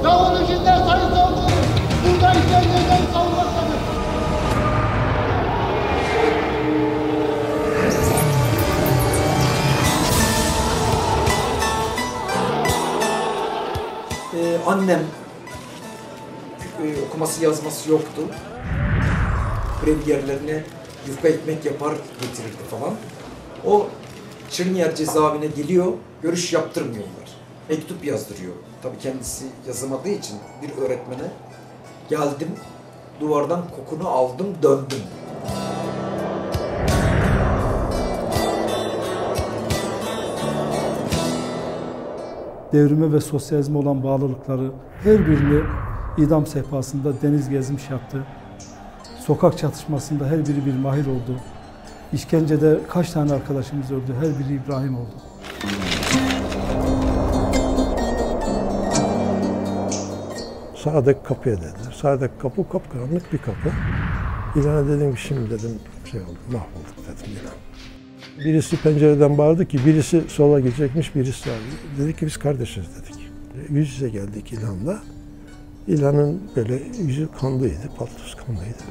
Davul içinde sayın savcı, burada işlerden savunmaktadır. Annem okuması yazması yoktu. Brevigerlerine yufka ekmek yapar getirirdi falan. O Çırnyer cezaevine geliyor, görüş yaptırmıyorlar. Mektup yazdırıyor. Tabii kendisi yazamadığı için bir öğretmene geldim, duvardan kokunu aldım, döndüm. Devrime ve sosyalizme olan bağlılıkları her birini idam sehpasında Deniz Gezmiş yaptı. Sokak çatışmasında her biri bir mahir oldu. İşkencede kaç tane arkadaşımız öldü, her biri İbrahim oldu. Sağdaki kapıya dediler. Sağdaki kapı kapkaranlık bir kapı. İlhan'a dedim ki şimdi dedim mahvolduk dedim İlhan. Birisi pencereden bağırdı ki birisi sola gidecekmiş, birisi sağa. Dedi ki biz kardeşiz dedik. Yüz yüze geldik İlhan'la. İlhan'ın böyle yüzü kanlıydı, paltosu kanlıydı.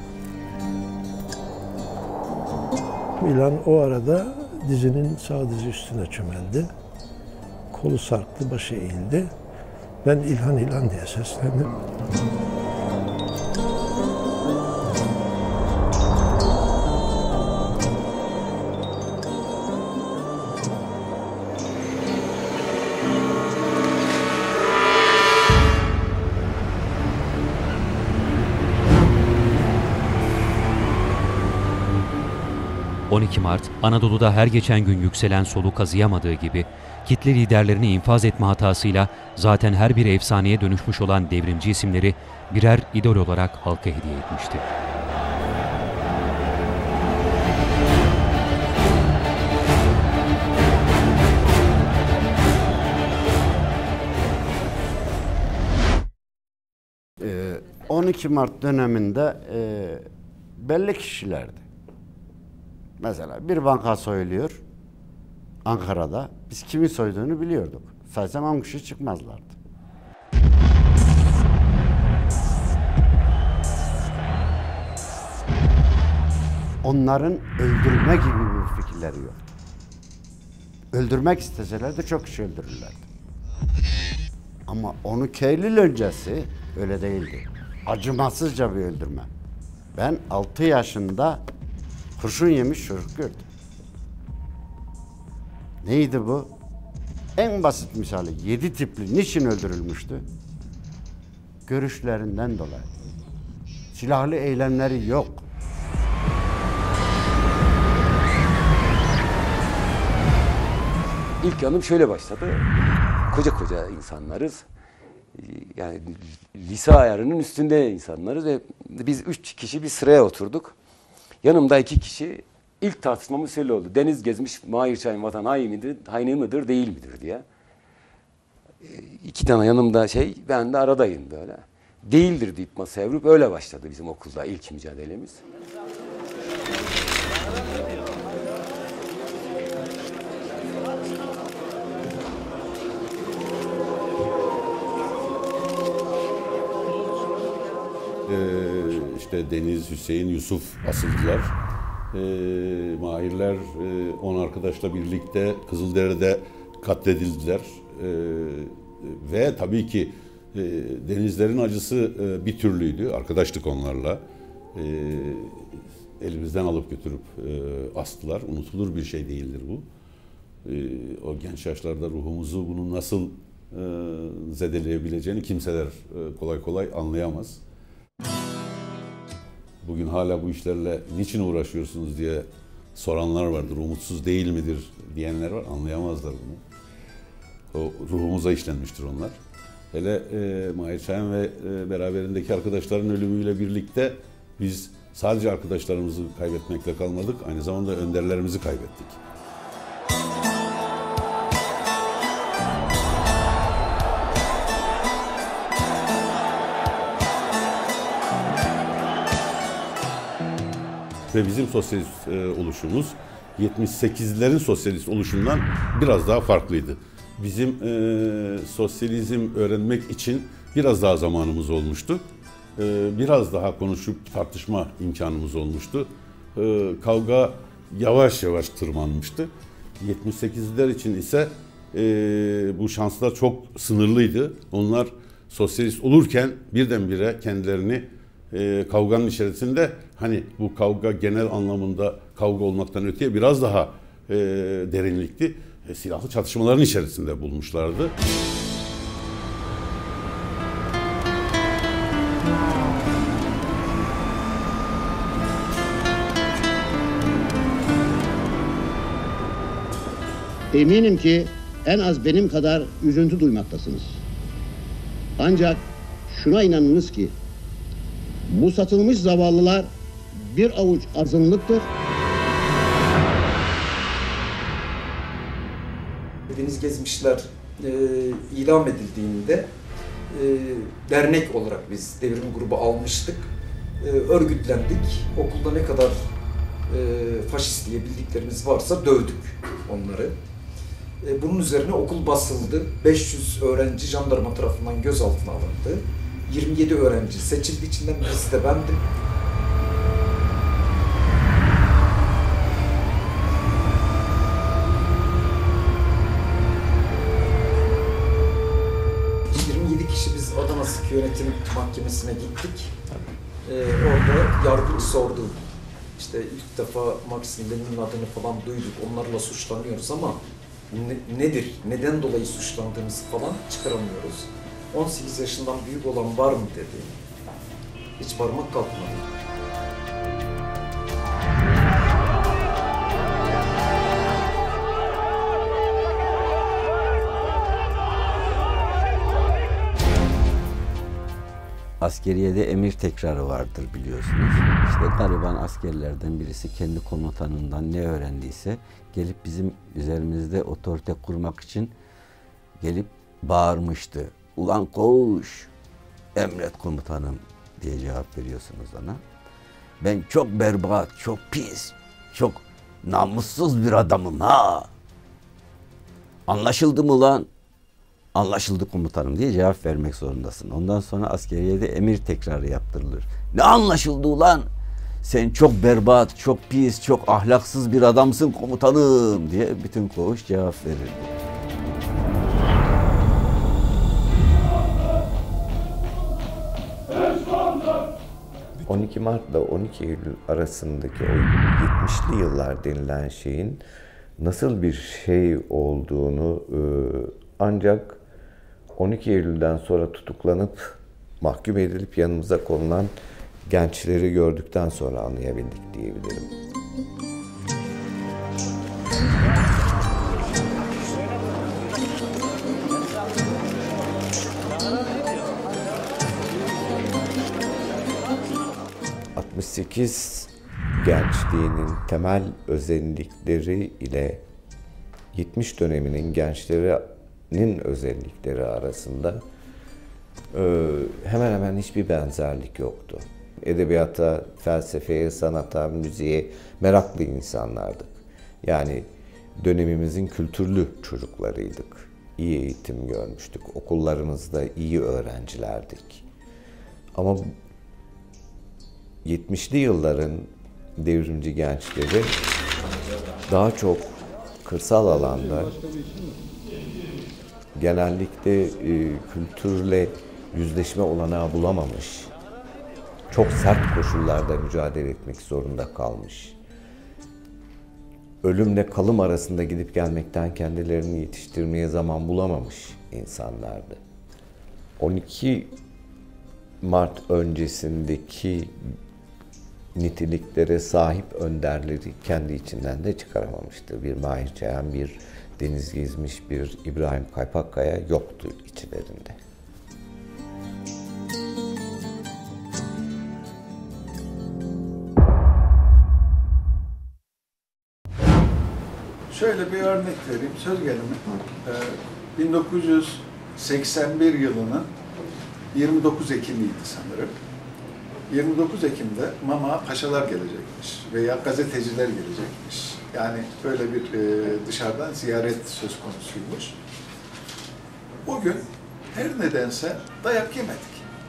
İlhan o arada dizinin sağ dizi üstüne çömeldi. Kolu sarktı, başı eğildi. Ben İlhan İlhan diye seslendim. 12 Mart, Anadolu'da her geçen gün yükselen solu kazıyamadığı gibi, kitle liderlerini infaz etme hatasıyla zaten her bir efsaneye dönüşmüş olan devrimci isimleri birer idol olarak halka hediye etmişti. Ee, 12 Mart döneminde belli kişilerdi. Mesela bir banka soyuluyor Ankara'da. Biz kimi soyduğunu biliyorduk. Saysam 10 kişi çıkmazlardı. Onların öldürme gibi bir fikirleri yoktu. Öldürmek isteseler de çok kişi öldürürlerdi. Ama 12 Eylül öncesi öyle değildi. Acımasızca bir öldürme. Ben 6 yaşında kurşun yemiş çocuk gördüm. Neydi bu? En basit misali 7 tipli niçin öldürülmüştü? Görüşlerinden dolayı. Silahlı eylemleri yok. İlk yanım şöyle başladı. Koca koca insanlarız. Yani lise ayarının üstünde insanlarız ve biz 3 kişi bir sıraya oturduk. Yanımda 2 kişi, ilk tartışmamız şöyle oldu. Deniz Gezmiş, Mahir Çayın vatan haini midir, değil midir diye. 2 tane yanımda ben de aradayım böyle. Değildir deyip masaya vurup öyle başladı bizim okulda ilk mücadelemiz. İşte Deniz, Hüseyin, Yusuf asıldılar. Mahirler 10 arkadaşla birlikte Kızılderili'de katledildiler. Ve tabii ki Denizlerin acısı bir türlüydü. Arkadaştık onlarla. Elimizden alıp götürüp astılar. Unutulur bir şey değildir bu. O genç yaşlarda ruhumuzu bunun nasıl zedeleyebileceğini kimseler kolay kolay anlayamaz. Bugün hala bu işlerle niçin uğraşıyorsunuz diye soranlar vardır. Umutsuz değil midir diyenler var. Anlayamazlar bunu. O ruhumuza işlenmiştir onlar. Hele Mahir Çayan ve beraberindeki arkadaşların ölümüyle birlikte biz sadece arkadaşlarımızı kaybetmekle kalmadık. Aynı zamanda önderlerimizi kaybettik. Ve bizim sosyalist oluşumuz 78'lerin sosyalist oluşundan biraz daha farklıydı. Bizim sosyalizm öğrenmek için biraz daha zamanımız olmuştu. Biraz daha konuşup tartışma imkanımız olmuştu. Kavga yavaş yavaş tırmanmıştı. 78'ler için ise bu şanslar çok sınırlıydı. Onlar sosyalist olurken birdenbire kendilerini kavganın içerisinde, hani bu kavga genel anlamında kavga olmaktan öteye biraz daha derinlikli silahlı çatışmaların içerisinde bulmuşlardı. Eminim ki en az benim kadar üzüntü duymaktasınız. Ancak şuna inanınız ki bu satılmış zavallılar bir avuç azınlıktır. Deniz Gezmişler ilan edildiğinde dernek olarak biz devrim grubu almıştık. Örgütlendik. Okulda ne kadar faşist diye bildiklerimiz varsa dövdük onları. Bunun üzerine okul basıldı. 500 öğrenci jandarma tarafından gözaltına alındı. 27 öğrenci seçildi, içinden birisi de bendim. Biz Adana Sıkı Yönetim Mahkemesi'ne gittik. Orada yargıç sordu. İşte ilk defa Maxim Lenin'in adını falan duyduk. Onlarla suçlanıyoruz ama nedir, neden dolayı suçlandığımızı falan çıkaramıyoruz. 18 yaşından büyük olan var mı dedi. Hiç parmak kalkmadı. Askeriyede emir tekrarı vardır biliyorsunuz. İşte gariban askerlerden birisi kendi komutanından ne öğrendiyse gelip bizim üzerimizde otorite kurmak için gelip bağırmıştı. Ulan koğuş, emret komutanım diye cevap veriyorsunuz ona. Ben çok berbat, çok pis, çok namussuz bir adamım ha. Anlaşıldı mı lan? Anlaşıldı komutanım diye cevap vermek zorundasın. Ondan sonra askeriyede emir tekrarı yaptırılır. Ne anlaşıldı ulan? Sen çok berbat, çok pis, çok ahlaksız bir adamsın komutanım diye bütün koğuş cevap verirdi. ...12 Mart'la 12 Eylül arasındaki o 70'li yıllar denilen şeyin nasıl bir şey olduğunu ancak 12 Eylül'den sonra tutuklanıp mahkum edilip yanımıza konulan gençleri gördükten sonra anlayabildik diyebilirim. ...68 gençliğinin temel özellikleri ile 70 döneminin gençlerinin özellikleri arasında hemen hemen hiçbir benzerlik yoktu. Edebiyata, felsefeye, sanata, müziğe meraklı insanlardık. Yani dönemimizin kültürlü çocuklarıydık. İyi eğitim görmüştük. Okullarımızda iyi öğrencilerdik. Ama 70'li yılların devrimci gençleri daha çok kırsal alanda genellikle kültürle yüzleşme olanağı bulamamış, çok sert koşullarda mücadele etmek zorunda kalmış, ölümle kalım arasında gidip gelmekten kendilerini yetiştirmeye zaman bulamamış insanlardı. 12 Mart öncesindeki niteliklere sahip önderleri kendi içinden de çıkaramamıştı. Bir Mahir Çayan, bir Deniz Gezmiş, bir İbrahim Kaypakkaya yoktu içlerinde. Şöyle bir örnek vereyim, söz gelimi. 1981 yılının 29 Ekim'iydi sanırım. 29 Ekim'de Mama Paşalar gelecekmiş veya gazeteciler gelecekmiş. Yani böyle bir dışarıdan ziyaret söz konusuymuş. O gün her nedense dayak yemedik.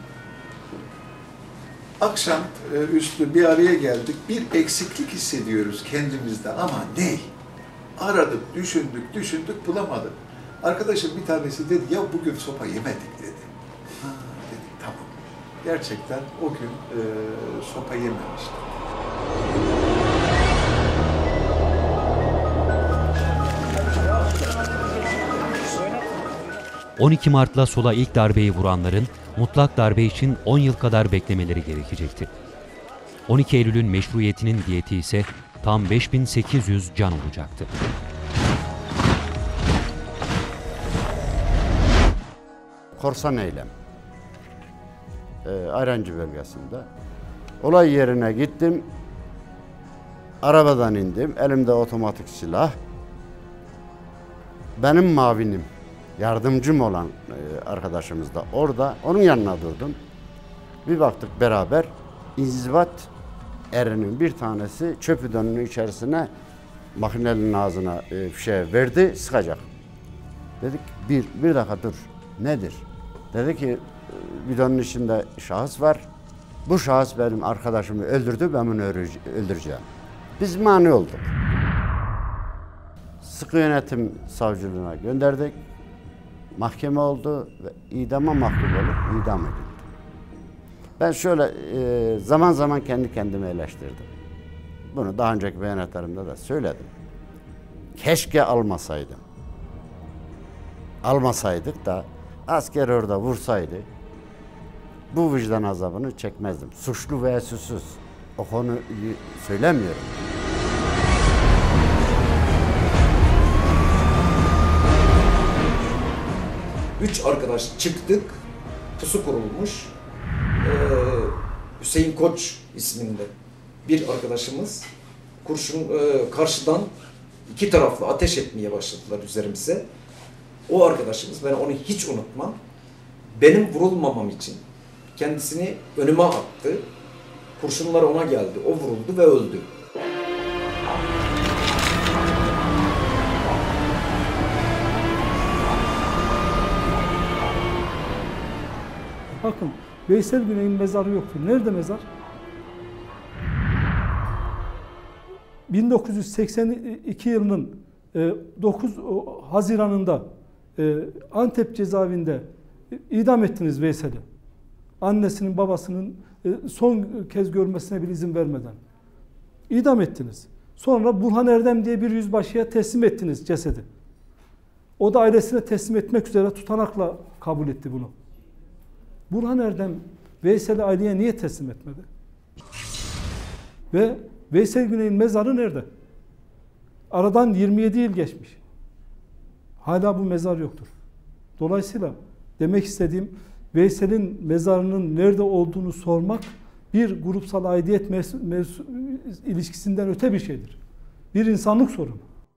Akşam üstü bir araya geldik. Bir eksiklik hissediyoruz kendimizde ama ne? Aradık, düşündük, bulamadık. Arkadaşım bir tanesi dedi, ya bugün sopa yemedik dedi. Ha dedik, tamam. Gerçekten o gün sopa yememiştik. ...12 Mart'la sola ilk darbeyi vuranların mutlak darbe için 10 yıl kadar beklemeleri gerekecekti. 12 Eylül'ün meşruiyetinin diyeti ise tam 5800 can olacaktı. Korsan eylem. Ayrancı bölgesinde. Olay yerine gittim. Arabadan indim. Elimde otomatik silah. Benim mavinim, yardımcım olan arkadaşımız da orada. Onun yanına durdum. Bir baktık beraber inzibat erinin bir tanesi çöp bidonunun içerisine makinenin ağzına verdi, sıkacak. Dedik bir dakika dur. Nedir? Dedi ki bidonun içinde şahıs var. Bu şahıs benim arkadaşımı öldürdü, ben bunu öldüreceğim. Biz mani olduk. Sıkı yönetim savcılığına gönderdik. Mahkeme oldu ve idama mahkum olup idam edildi. Ben şöyle zaman zaman kendi kendime eleştirdim. Bunu daha önceki beyanatlarımda da söyledim. Keşke almasaydım. Almasaydık da asker orada vursaydı bu vicdan azabını çekmezdim. Suçlu veya suçsuz o konuyu söylemiyorum. Üç arkadaş çıktık, pusu kurulmuş. Hüseyin Koç isminde bir arkadaşımız karşıdan iki taraflı ateş etmeye başladılar üzerimize. O arkadaşımız, ben onu hiç unutmam, benim vurulmamam için kendisini önüme attı. Kurşunlar ona geldi, o vuruldu ve öldü. Bakın, Veysel Güney'in mezarı yoktur. Nerede mezar? 1982 yılının 9 Haziran'ında Antep cezaevinde idam ettiniz Veysel'i. Annesinin, babasının son kez görmesine bile izin vermeden. İdam ettiniz. Sonra Burhan Erdem diye bir yüzbaşıya teslim ettiniz cesedi. O da ailesine teslim etmek üzere tutanakla kabul etti bunu. Burhan Erdem Veysel'i aileye niye teslim etmedi? Ve Veysel Güney'in mezarı nerede? Aradan 27 yıl geçmiş. Hala bu mezar yoktur. Dolayısıyla demek istediğim, Veysel'in mezarının nerede olduğunu sormak bir grupsal aidiyet ilişkisinden öte bir şeydir. Bir insanlık sorunu.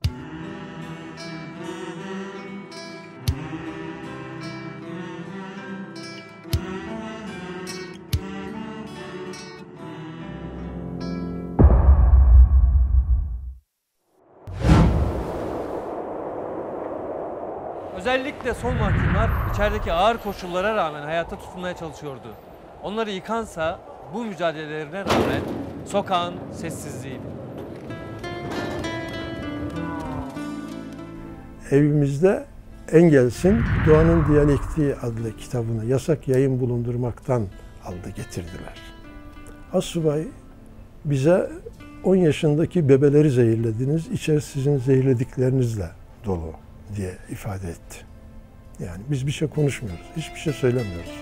Özellikle son mahkumlar içerideki ağır koşullara rağmen hayata tutunmaya çalışıyordu. Onları yıkansa bu mücadelelerine rağmen sokağın sessizliğiydi. Evimizde Engels'in Doğanın Diyalektiği adlı kitabını yasak yayın bulundurmaktan aldı getirdiler. Asubay bize 10 yaşındaki bebeleri zehirlediniz, içerisi sizin zehirlediklerinizle dolu diye ifade etti. Yani biz bir şey konuşmuyoruz, hiçbir şey söylemiyoruz.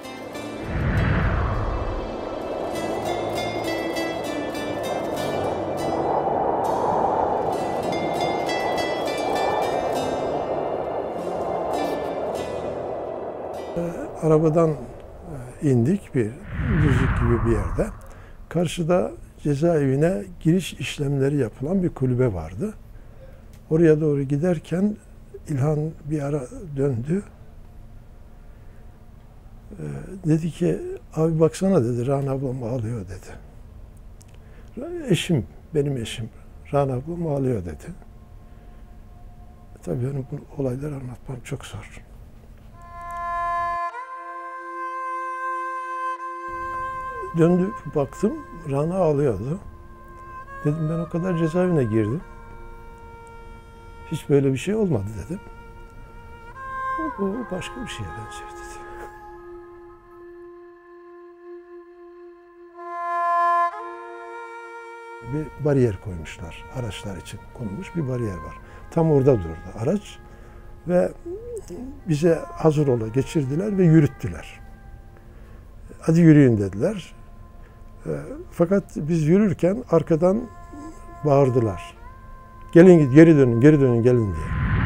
Arabadan indik bir düzlük gibi bir yerde. Karşıda cezaevine giriş işlemleri yapılan bir kulübe vardı. Oraya doğru giderken İlhan bir ara döndü. Dedi ki, abi baksana dedi, Rana ablam ağlıyor dedi. Eşim, benim eşim, Rana ablam ağlıyor dedi. Tabii benim bu olayları anlatmam çok zor. Döndü baktım, Rana ağlıyordu. Dedim ben o kadar cezaevine girdim. Hiç böyle bir şey olmadı dedim. Bu başka bir şeye benziyor dedi. Bir bariyer koymuşlar. Araçlar için konulmuş bir bariyer var. Tam orada durdu araç ve bize hazır ola geçirdiler ve yürüttüler. Hadi yürüyün dediler. Fakat biz yürürken arkadan bağırdılar. Gelin geri dönün, geri dönün, gelin diye.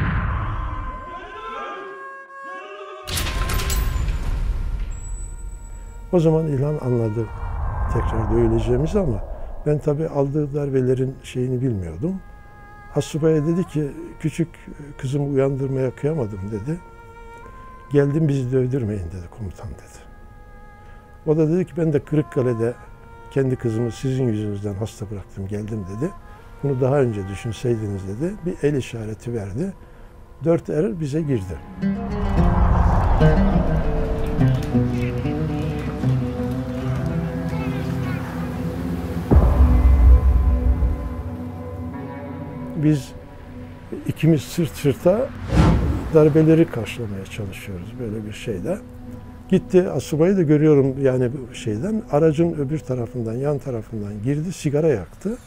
O zaman İlhan anladı tekrar dövüleceğimizi ama ben tabii aldığı darbelerin şeyini bilmiyordum. Assubay'a dedi ki, küçük kızımı uyandırmaya kıyamadım dedi. Geldim bizi dövdürmeyin dedi komutan dedi. O da dedi ki ben de Kırıkkale'de kendi kızımı sizin yüzünüzden hasta bıraktım geldim dedi. Bunu daha önce düşünseydiniz dedi. Bir el işareti verdi. 4 er bize girdi. Biz ikimiz sırt sırta darbeleri karşılamaya çalışıyoruz böyle bir şeyde. Gitti, asubayı da görüyorum yani şeyden, aracın öbür tarafından, yan tarafından girdi, sigara yaktı.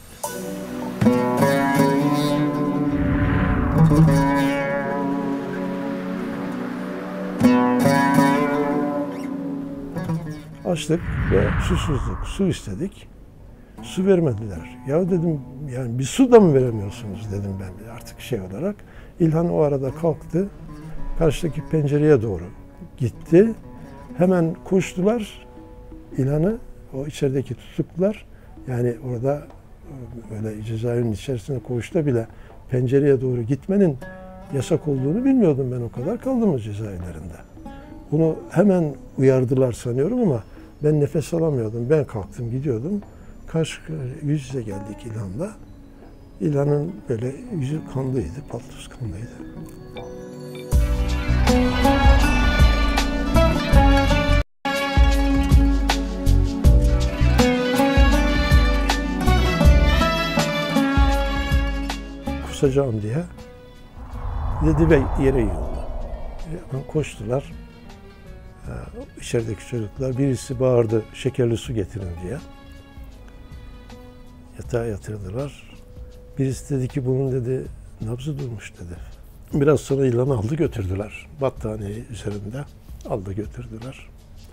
Açtık ve susuzluk, su istedik. Su vermediler. Ya dedim, yani bir su da mı veremiyorsunuz dedim ben artık şey olarak. İlhan o arada kalktı, karşıdaki pencereye doğru gitti. Hemen koştular İlhan'ı, o içerideki tutuklular. Yani orada böyle cezaevinin içerisine koğuşta bile pencereye doğru gitmenin yasak olduğunu bilmiyordum ben, o kadar kaldım o cezaevlerinde. Bunu hemen uyardılar sanıyorum ama ben nefes alamıyordum. Ben kalktım gidiyordum. Karşı yüz yüze geldik İlhan'la. İlhan'ın böyle yüzü kanlıydı, paltosu kanlıydı. Kusacağım diye dedi ve yere yığıldı. Hemen koştular. İçerideki çocuklar, birisi bağırdı şekerli su getirin diye. Yatağa yatırdılar. Birisi dedi ki bunun dedi nabzı durmuş dedi. Biraz sonra İlhan'ı aldı götürdüler. Battaniyeyi üzerinde aldı götürdüler.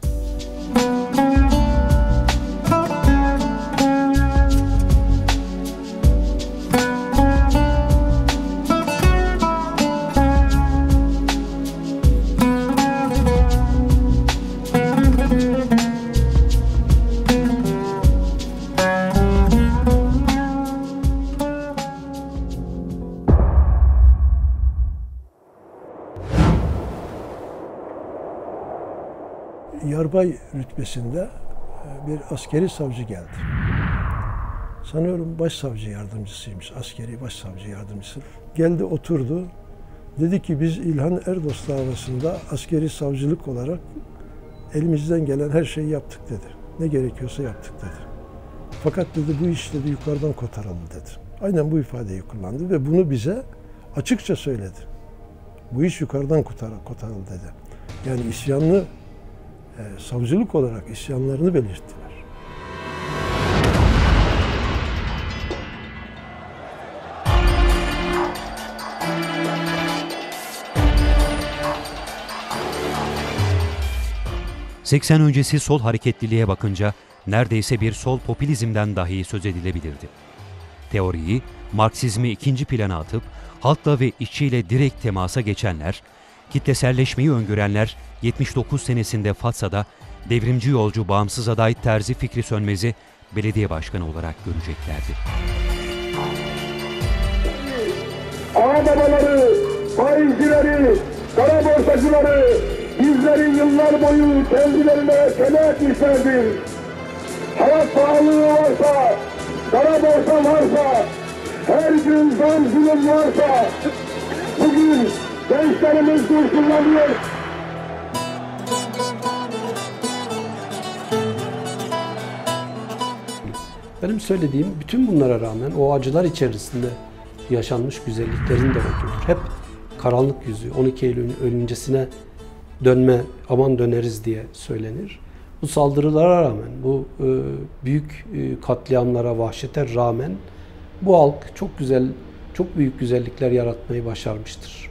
Yarbay rütbesinde bir askeri savcı geldi. Sanıyorum başsavcı yardımcısıymış, askeri başsavcı yardımcısı. Geldi oturdu. Dedi ki biz İlhan Erdos davasında askeri savcılık olarak elimizden gelen her şeyi yaptık dedi. Ne gerekiyorsa yaptık dedi. Fakat dedi bu iş dedi yukarıdan kotarıldı dedi. Aynen bu ifadeyi kullandı ve bunu bize açıkça söyledi. Bu iş yukarıdan kotarıldı dedi. Yani isyanlı savcılık olarak isyanlarını belirttiler. ...80 öncesi sol hareketliliğe bakınca neredeyse bir sol popülizmden dahi söz edilebilirdi. Teoriyi, Marksizmi ikinci plana atıp halkla ve işçiyle direkt temasa geçenler, kitleselleşmeyi öngörenler 79 senesinde Fatsa'da devrimci yolcu bağımsız aday Terzi Fikri Sönmez'i belediye başkanı olarak göreceklerdi. Ağababaları, faizcileri, kara borsacıları bizleri yıllar boyu kendilerine köle etmişlerdir. Hayat pahalılığı varsa, kara borsa varsa, her gün zam zulüm varsa, bugün gençlerimiz kurşunlanıyor. Benim söylediğim bütün bunlara rağmen o acılar içerisinde yaşanmış güzelliklerin de olduğudur. Hep karanlık yüzü, 12 Eylül öncesine dönme, aman döneriz diye söylenir. Bu saldırılara rağmen, bu büyük katliamlara, vahşete rağmen bu halk çok güzel, çok büyük güzellikler yaratmayı başarmıştır.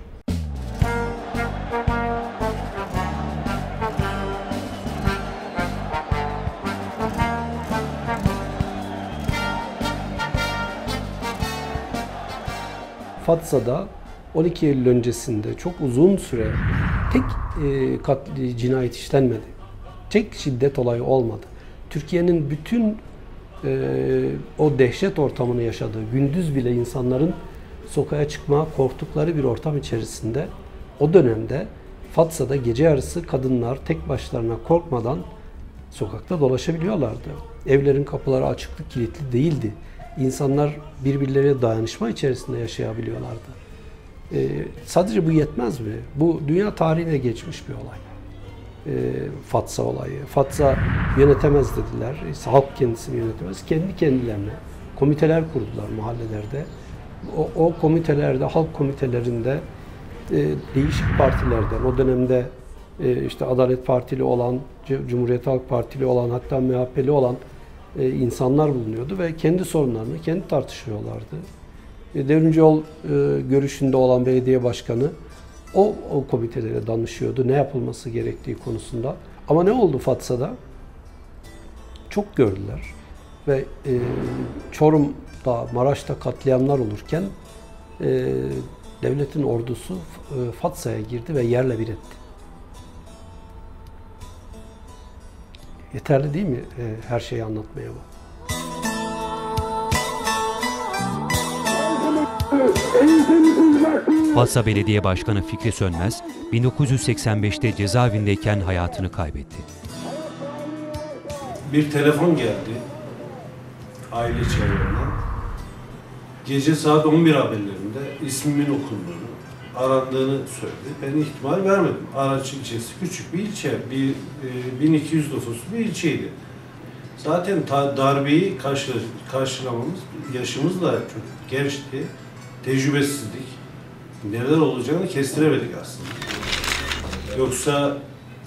Fatsa'da 12 Eylül öncesinde çok uzun süre tek cinayet işlenmedi. Tek şiddet olayı olmadı. Türkiye'nin bütün o dehşet ortamını yaşadığı, gündüz bile insanların sokağa çıkmaya korktukları bir ortam içerisinde o dönemde Fatsa'da gece yarısı kadınlar tek başlarına korkmadan sokakta dolaşabiliyorlardı. Evlerin kapıları açıklı, kilitli değildi. İnsanlar birbirleriyle dayanışma içerisinde yaşayabiliyorlardı. Sadece bu yetmez mi? Bu dünya tarihine geçmiş bir olay. Fatsa olayı. Fatsa yönetemez dediler. Halk kendisini yönetemez. Kendi kendilerine komiteler kurdular mahallelerde. O komitelerde, halk komitelerinde değişik partilerden, o dönemde işte Adalet Partili olan, Cumhuriyet Halk Partili olan, hatta MHP'li olan insanlar bulunuyordu ve kendi sorunlarını kendi tartışıyorlardı. Devrimci yol görüşünde olan belediye başkanı o komitelere danışıyordu ne yapılması gerektiği konusunda. Ama ne oldu Fatsa'da? Çok gördüler ve Çorum'da, Maraş'ta katliamlar olurken devletin ordusu Fatsa'ya girdi ve yerle bir etti. Yeterli değil mi her şeyi anlatmaya bu? Fatsa Belediye Başkanı Fikri Sönmez, 1985'te cezaevindeyken hayatını kaybetti. Bir telefon geldi aile çevremden. Gece saat 11 haberlerinde ismimin okunduğunu, arandığını söyledi. Ben ihtimal vermedim. Araç ilçesi küçük bir ilçe, 1200 nüfuslu bir ilçeydi. Zaten darbeyi karşılamamız, yaşımız da çok gençti, tecrübesizlik. Neler olacağını kestiremedik aslında. Yoksa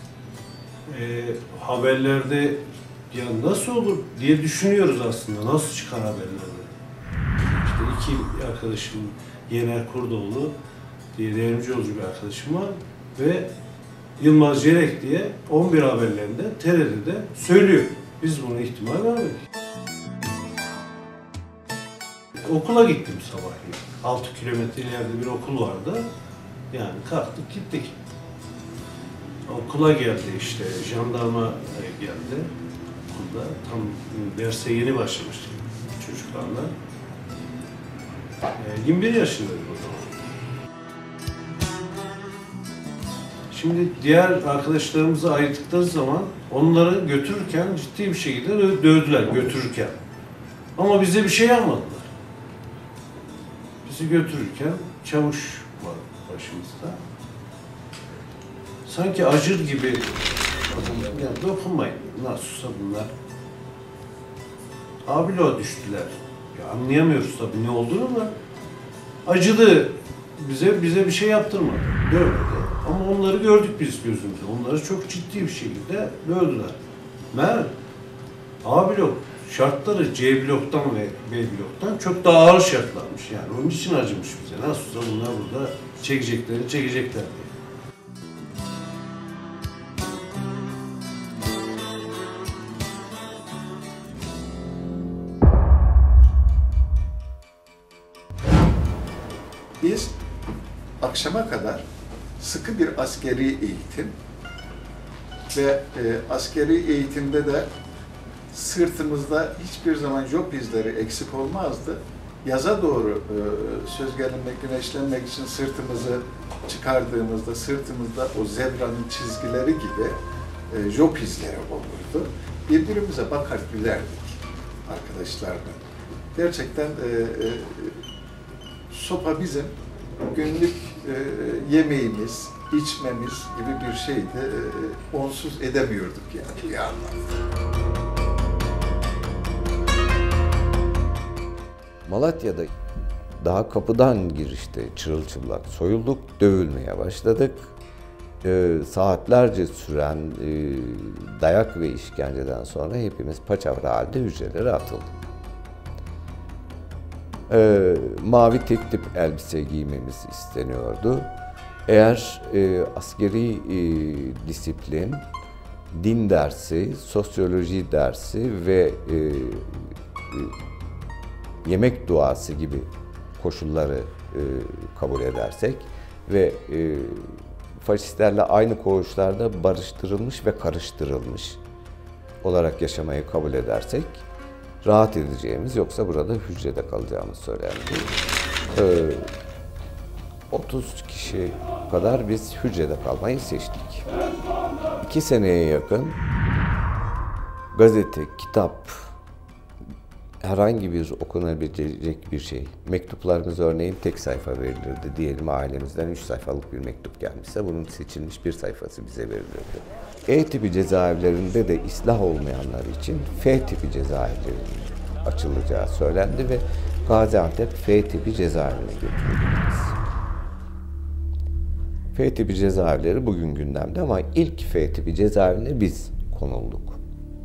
haberlerde ya nasıl olur diye düşünüyoruz aslında. Nasıl çıkar haberlerde? İşte iki arkadaşım, Yener Kurdoğlu diye devrimci yolcu bir arkadaşım var ve Yılmaz Cerek diye 11 haberlerinde TRT'de söylüyor. Biz buna ihtimal vermedik. Okula gittim sabahleyin. 6 kilometre ileride bir okul vardı. Yani kalktık gittik. Okula geldi işte, jandarma geldi. Okulda tam derse yeni başlamıştık çocuklarla. 21 yaşındaydı o zaman. Şimdi diğer arkadaşlarımızı ayırdıkları zaman onları götürürken ciddi bir şekilde dövdüler götürürken. Ama bize bir şey yapmadılar. Bizi götürürken çavuş var başımızda. Sanki acır gibi yani dokunmayın. Nasılsa bunlar. Abilo düştüler. Ya anlayamıyoruz tabii ne olduğunu ama acıdı. Bize bir şey yaptırmadı. Dövmedi. Ama onları gördük biz gözümüzde. Onları çok ciddi bir şekilde dövdüler. Meğer A blok şartları C bloktan ve B bloktan çok daha ağır şartlarmış. Yani onun için acımış bize. Nasılsa bunlar burada çekecekler diye. Biz akşama kadar sıkı bir askeri eğitim ve askeri eğitimde de sırtımızda hiçbir zaman job izleri eksik olmazdı. Yaza doğru söz gelinmek, güneşlenmek için sırtımızı çıkardığımızda sırtımızda o zebranın çizgileri gibi job izleri olurdu. Birbirimize bakar gülerdik arkadaşlarla. Gerçekten sopa bizim günlük yemeğimiz, içmemiz gibi bir şeydi. Onsuz edemiyorduk yani bir anlamda. Malatya'da daha kapıdan girişte çırılçıplak soyulduk, dövülmeye başladık. Saatlerce süren dayak ve işkenceden sonra hepimiz paçavra halde hücrelere atıldık. Mavi tek tip elbise giymemiz isteniyordu. Eğer askeri disiplin, din dersi, sosyoloji dersi ve yemek duası gibi koşulları kabul edersek ve faşistlerle aynı koğuşlarda barıştırılmış ve karıştırılmış olarak yaşamayı kabul edersek rahat edeceğimiz, yoksa burada hücrede kalacağımız söylendi. 30 kişi kadar biz hücrede kalmayı seçtik. 2 seneye yakın gazete, kitap, herhangi bir okunabilecek bir şey. Mektuplarımız örneğin tek sayfa verilirdi. Diyelim ailemizden 3 sayfalık bir mektup gelmişse bunun seçilmiş bir sayfası bize verilirdi. E tipi cezaevlerinde de ıslah olmayanlar için F tipi cezaevlerinin açılacağı söylendi ve Gaziantep F tipi cezaevine götürüldü. F tipi cezaevleri bugün gündemde ama ilk F tipi cezaevine biz konulduk.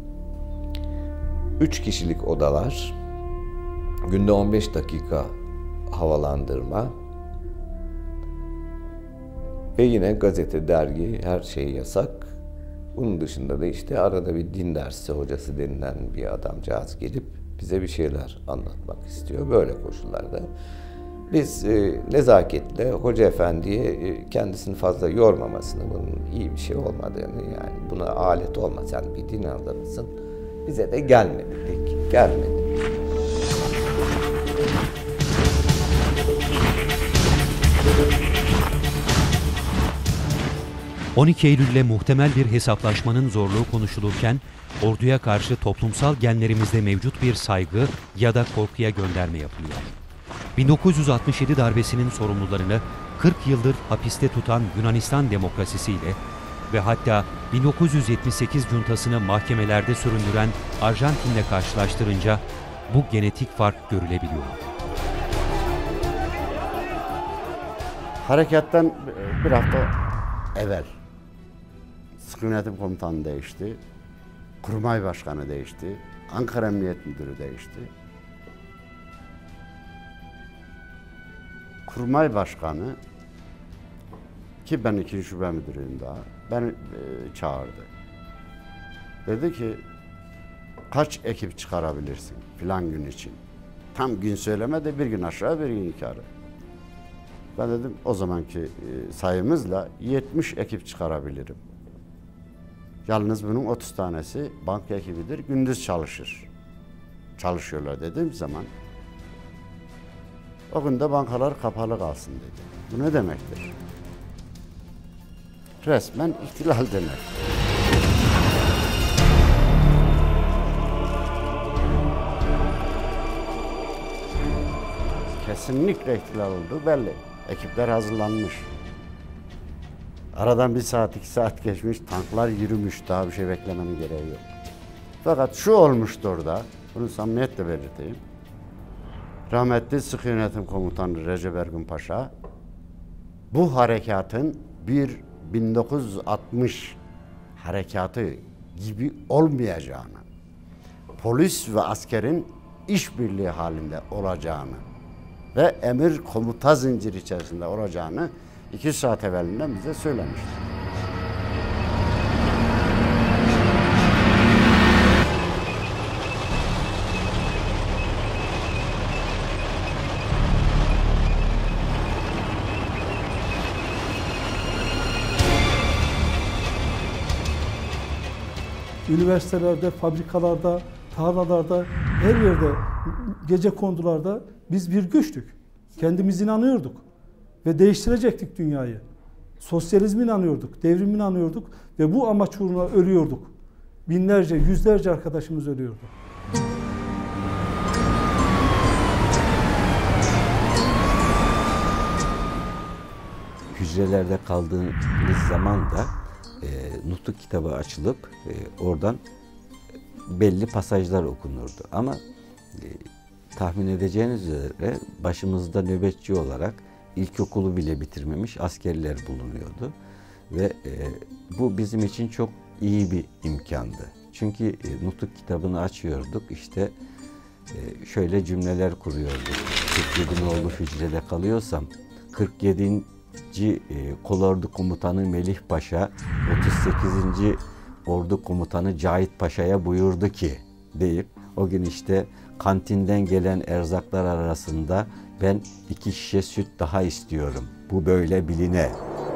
3 kişilik odalar, günde 15 dakika havalandırma ve yine gazete, dergi, her şey yasak. Bunun dışında da işte arada bir din dersi hocası denilen bir adamcağız gelip bize bir şeyler anlatmak istiyor. Böyle koşullarda biz nezaketle hoca efendiye kendisini fazla yormamasını, bunun iyi bir şey olmadığını, yani buna alet olma, sen bir din adamısın, bize de gelme dedik, gelmedi. ...12 Eylül'le muhtemel bir hesaplaşmanın zorluğu konuşulurken... ...orduya karşı toplumsal genlerimizde mevcut bir saygı ya da korkuya gönderme yapılıyor. 1967 darbesinin sorumlularını 40 yıldır hapiste tutan Yunanistan demokrasisiyle... ...ve hatta 1978 cuntasını mahkemelerde süründüren Arjantin'le karşılaştırınca... ...bu genetik fark görülebiliyor. Harekattan bir hafta evvel Sıkı Yönetim Komutanı değişti, Kurmay Başkanı değişti, Ankara Emniyet Müdürü değişti. Kurmay Başkanı, ki ben 2. Şube Müdürüyüm daha, beni çağırdı. Dedi ki, kaç ekip çıkarabilirsin filan gün için? Tam gün söylemedi, bir gün aşağı bir gün yukarı. Ben dedim o zamanki sayımızla 70 ekip çıkarabilirim. Yalnız bunun 30 tanesi banka ekibidir, gündüz çalışır. Çalışıyorlar dediğim zaman o gün de bankalar kapalı kalsın dedi. Bu ne demektir? Resmen ihtilal demektir. Kesinlikle ihtilal olduğu belli. Ekipler hazırlanmış. Aradan 1 saat, 2 saat geçmiş, tanklar yürümüş, daha bir şey beklemenin gereği yok. Fakat şu olmuştu orada, bunu samimiyetle belirteyim. Rahmetli Sıkı Yönetim Komutanı Recep Ergün Paşa, bu harekatın bir 1960 harekatı gibi olmayacağını, polis ve askerin işbirliği halinde olacağını ve emir komuta zinciri içerisinde olacağını 2 saat evvelinden bize söylemişti. Üniversitelerde, fabrikalarda, tarlalarda, her yerde, gecekondularda biz bir güçtük. Kendimiz inanıyorduk ve değiştirecektik dünyayı. Sosyalizme inanıyorduk, devrime inanıyorduk ve bu amaç uğruna ölüyorduk. Binlerce, yüzlerce arkadaşımız ölüyordu. Hücrelerde kaldığımız zaman da nutuk kitabı açılıp oradan belli pasajlar okunurdu. Ama tahmin edeceğiniz üzere başımızda nöbetçi olarak ilkokulu bile bitirmemiş askerler bulunuyordu. Ve bu bizim için çok iyi bir imkandı. Çünkü nutuk kitabını açıyorduk, işte şöyle cümleler kuruyorduk. 47 nolu hücrede kalıyorsam 47. Kolordu Komutanı Melih Paşa 38. Ordu Komutanı Cahit Paşa'ya buyurdu ki deyip o gün işte kantinden gelen erzaklar arasında ben 2 şişe süt daha istiyorum. Bu böyle biline.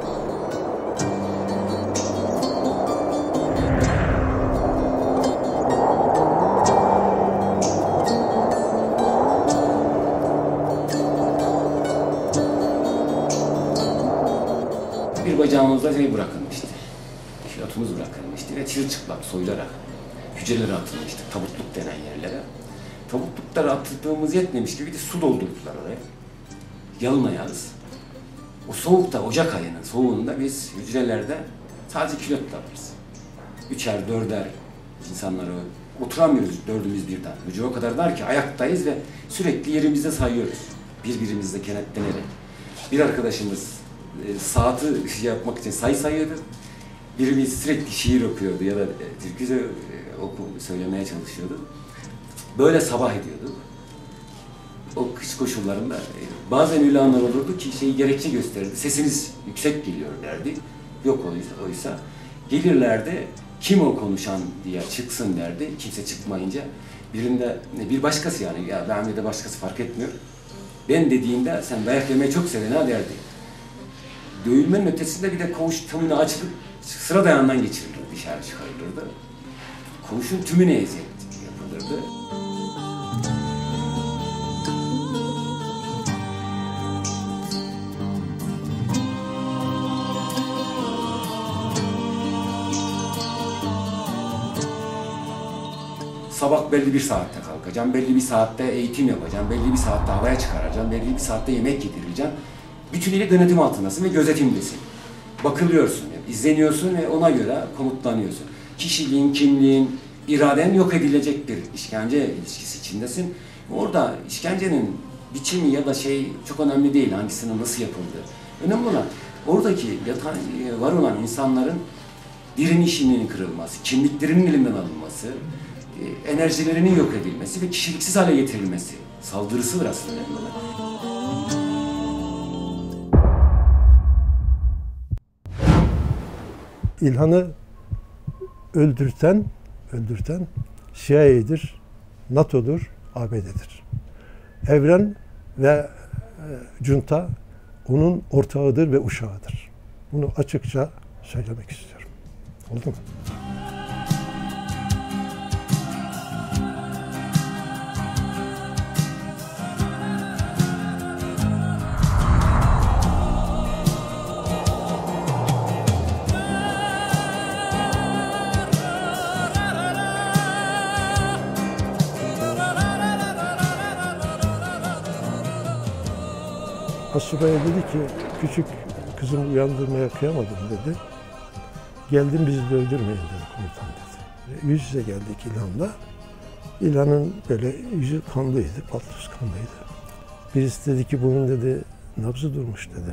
Bir bacağımızda bırakılmıştı. Şiratımız bırakılmıştı ve çırılçıplak soyularak hücrelere atılmıştı. Tabutluk denen yerlere. Tabutluklara atıldığımız yetmemiş gibi bir de su doldurdular oraya. Yalınayağız. O soğukta, Ocak ayının soğuğunda biz hücrelerde sadece kilotla varız. 3'er, 4'er insanları oturamıyoruz dördümüz birden. Hücre o kadar dar ki ayaktayız ve sürekli yerimizde sayıyoruz. Birbirimizle kenetlenerek. Bir arkadaşımız saati yapmak için sayı sayıyordu. Birimiz sürekli şiir okuyordu ya da türkü söylemeye çalışıyordu. Böyle sabah ediyorduk. O kış koşullarında bazen öyle anlar olurdu ki gerekçe gösterirdi. Sesiniz yüksek geliyor derdi. Yok oysa gelirlerdi. Kim o konuşan diye çıksın derdi. Kimse çıkmayınca birinde bir başkası yani ya ben de başkası fark etmiyor. Ben dediğinde sen dayak yemeyi çok seven ha derdi. Dövülmenin ötesinde bir de koğuş tümünü açılıp sıra dayandan geçirilirdi, dışarı çıkarılırdı. Koğuşun tümüne eziyet yapılırdı. Sabah belli bir saatte kalkacağım, belli bir saatte eğitim yapacağım, belli bir saatte havaya çıkaracağım, belli bir saatte yemek yedireceğim. Bütünüyle denetim altındasın ve gözetimdesin. Bakılıyorsun, izleniyorsun ve ona göre komutlanıyorsun. Kişiliğin, kimliğin, iraden yok edilecek bir işkence ilişkisi içindesin. Orada işkencenin biçimi ya da çok önemli değil, hangisinin nasıl yapıldığı. Önemli olan oradaki var olan insanların direnişinin kırılması, kimliklerinin elinden alınması, enerjilerinin yok edilmesi ve kişiliksiz hale getirilmesi. Saldırısıdır aslında önemli olan. İlhan'ı öldürten CIA'dir, NATO'dur, ABD'dir. Evren ve junta onun ortağıdır ve uşağıdır. Bunu açıkça söylemek istiyorum. Oldu mu? Asubaya dedi ki, küçük kızımı uyandırmaya kıyamadım dedi. Geldim bizi de öldürmeyin dedi komutan dedi. Yüz yüze geldik İlhan'la. İlhan'ın böyle yüzü kanlıydı, paltosu kanlıydı. Birisi dedi ki bunun dedi nabzı durmuş dedi.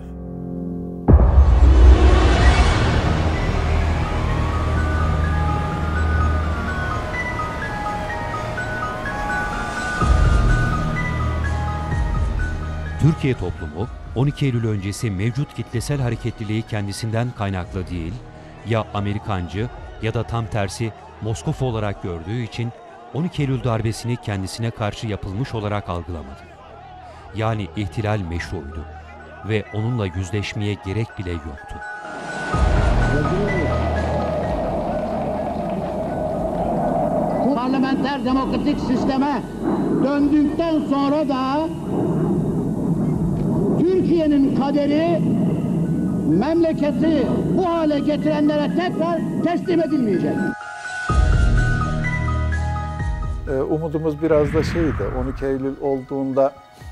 Türkiye toplumu 12 Eylül öncesi mevcut kitlesel hareketliliği kendisinden kaynaklı değil, ya Amerikancı ya da tam tersi Moskova olarak gördüğü için 12 Eylül darbesini kendisine karşı yapılmış olarak algılamadı. Yani ihtilal meşruydu ve onunla yüzleşmeye gerek bile yoktu. Parlamenter demokratik sisteme döndükten sonra da Türkiye'nin kaderi memleketi bu hale getirenlere tekrar teslim edilmeyecek. Umudumuz biraz da şeydi, 12 Eylül olduğunda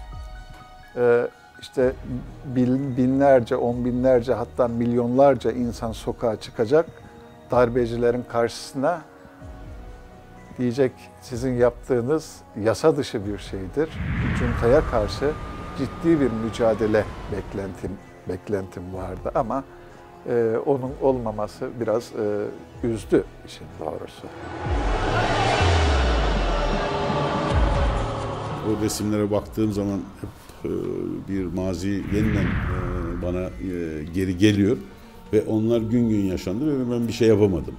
işte binlerce, on binlerce hatta milyonlarca insan sokağa çıkacak, darbecilerin karşısına diyecek sizin yaptığınız yasa dışı bir şeydir. Cunta'ya karşı ciddi bir mücadele beklentim vardı ama onun olmaması biraz üzdü işin doğrusu. O resimlere baktığım zaman hep bir mazi yeniden bana geri geliyor ve onlar gün gün yaşandı ve ben bir şey yapamadım.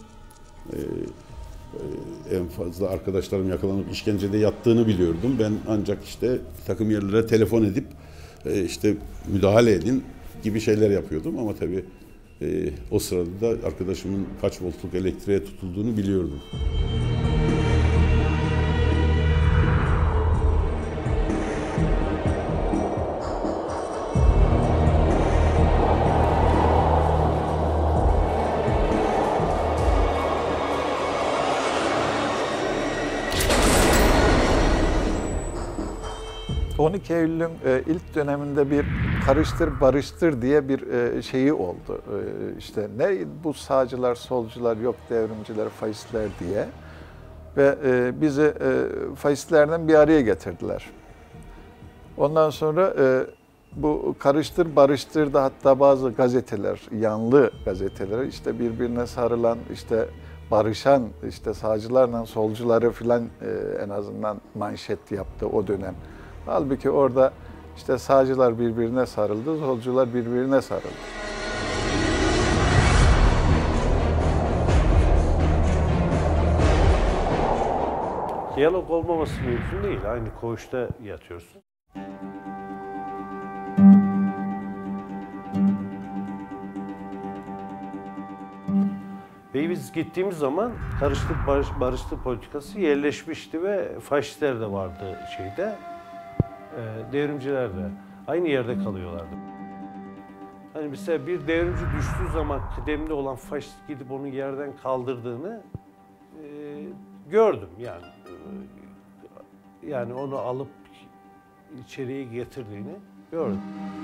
En fazla arkadaşlarım yakalanıp işkencede yattığını biliyordum. Ben ancak işte bir takım yerlere telefon edip işte müdahale edin gibi şeyler yapıyordum ama tabii o sırada da arkadaşımın kaç voltluk elektriğe tutulduğunu biliyordum. Eylül'ün ilk döneminde bir karıştır barıştır diye bir şeyi oldu. İşte ne bu sağcılar, solcular, yok devrimciler, faşistler diye. Ve bizi faşistlerden bir araya getirdiler. Ondan sonra bu karıştır barıştır da hatta bazı gazeteler, yanlı gazeteler işte birbirine sarılan, işte barışan, işte sağcılarla solcuları filan en azından manşet yaptı o dönem. Halbuki orada işte sağcılar birbirine sarıldı, solcular birbirine sarıldı. Diyalog olmaması mümkün değil. Aynı koğuşta yatıyorsun. Ve biz gittiğimiz zaman karıştır barıştır politikası yerleşmişti ve faşistler de vardı şeyde. Devrimciler de aynı yerde kalıyorlardı. Hani mesela bir devrimci düştüğü zaman kıdemli olan faşist gidip onu yerden kaldırdığını gördüm yani. Yani onu alıp içeriye getirdiğini gördüm.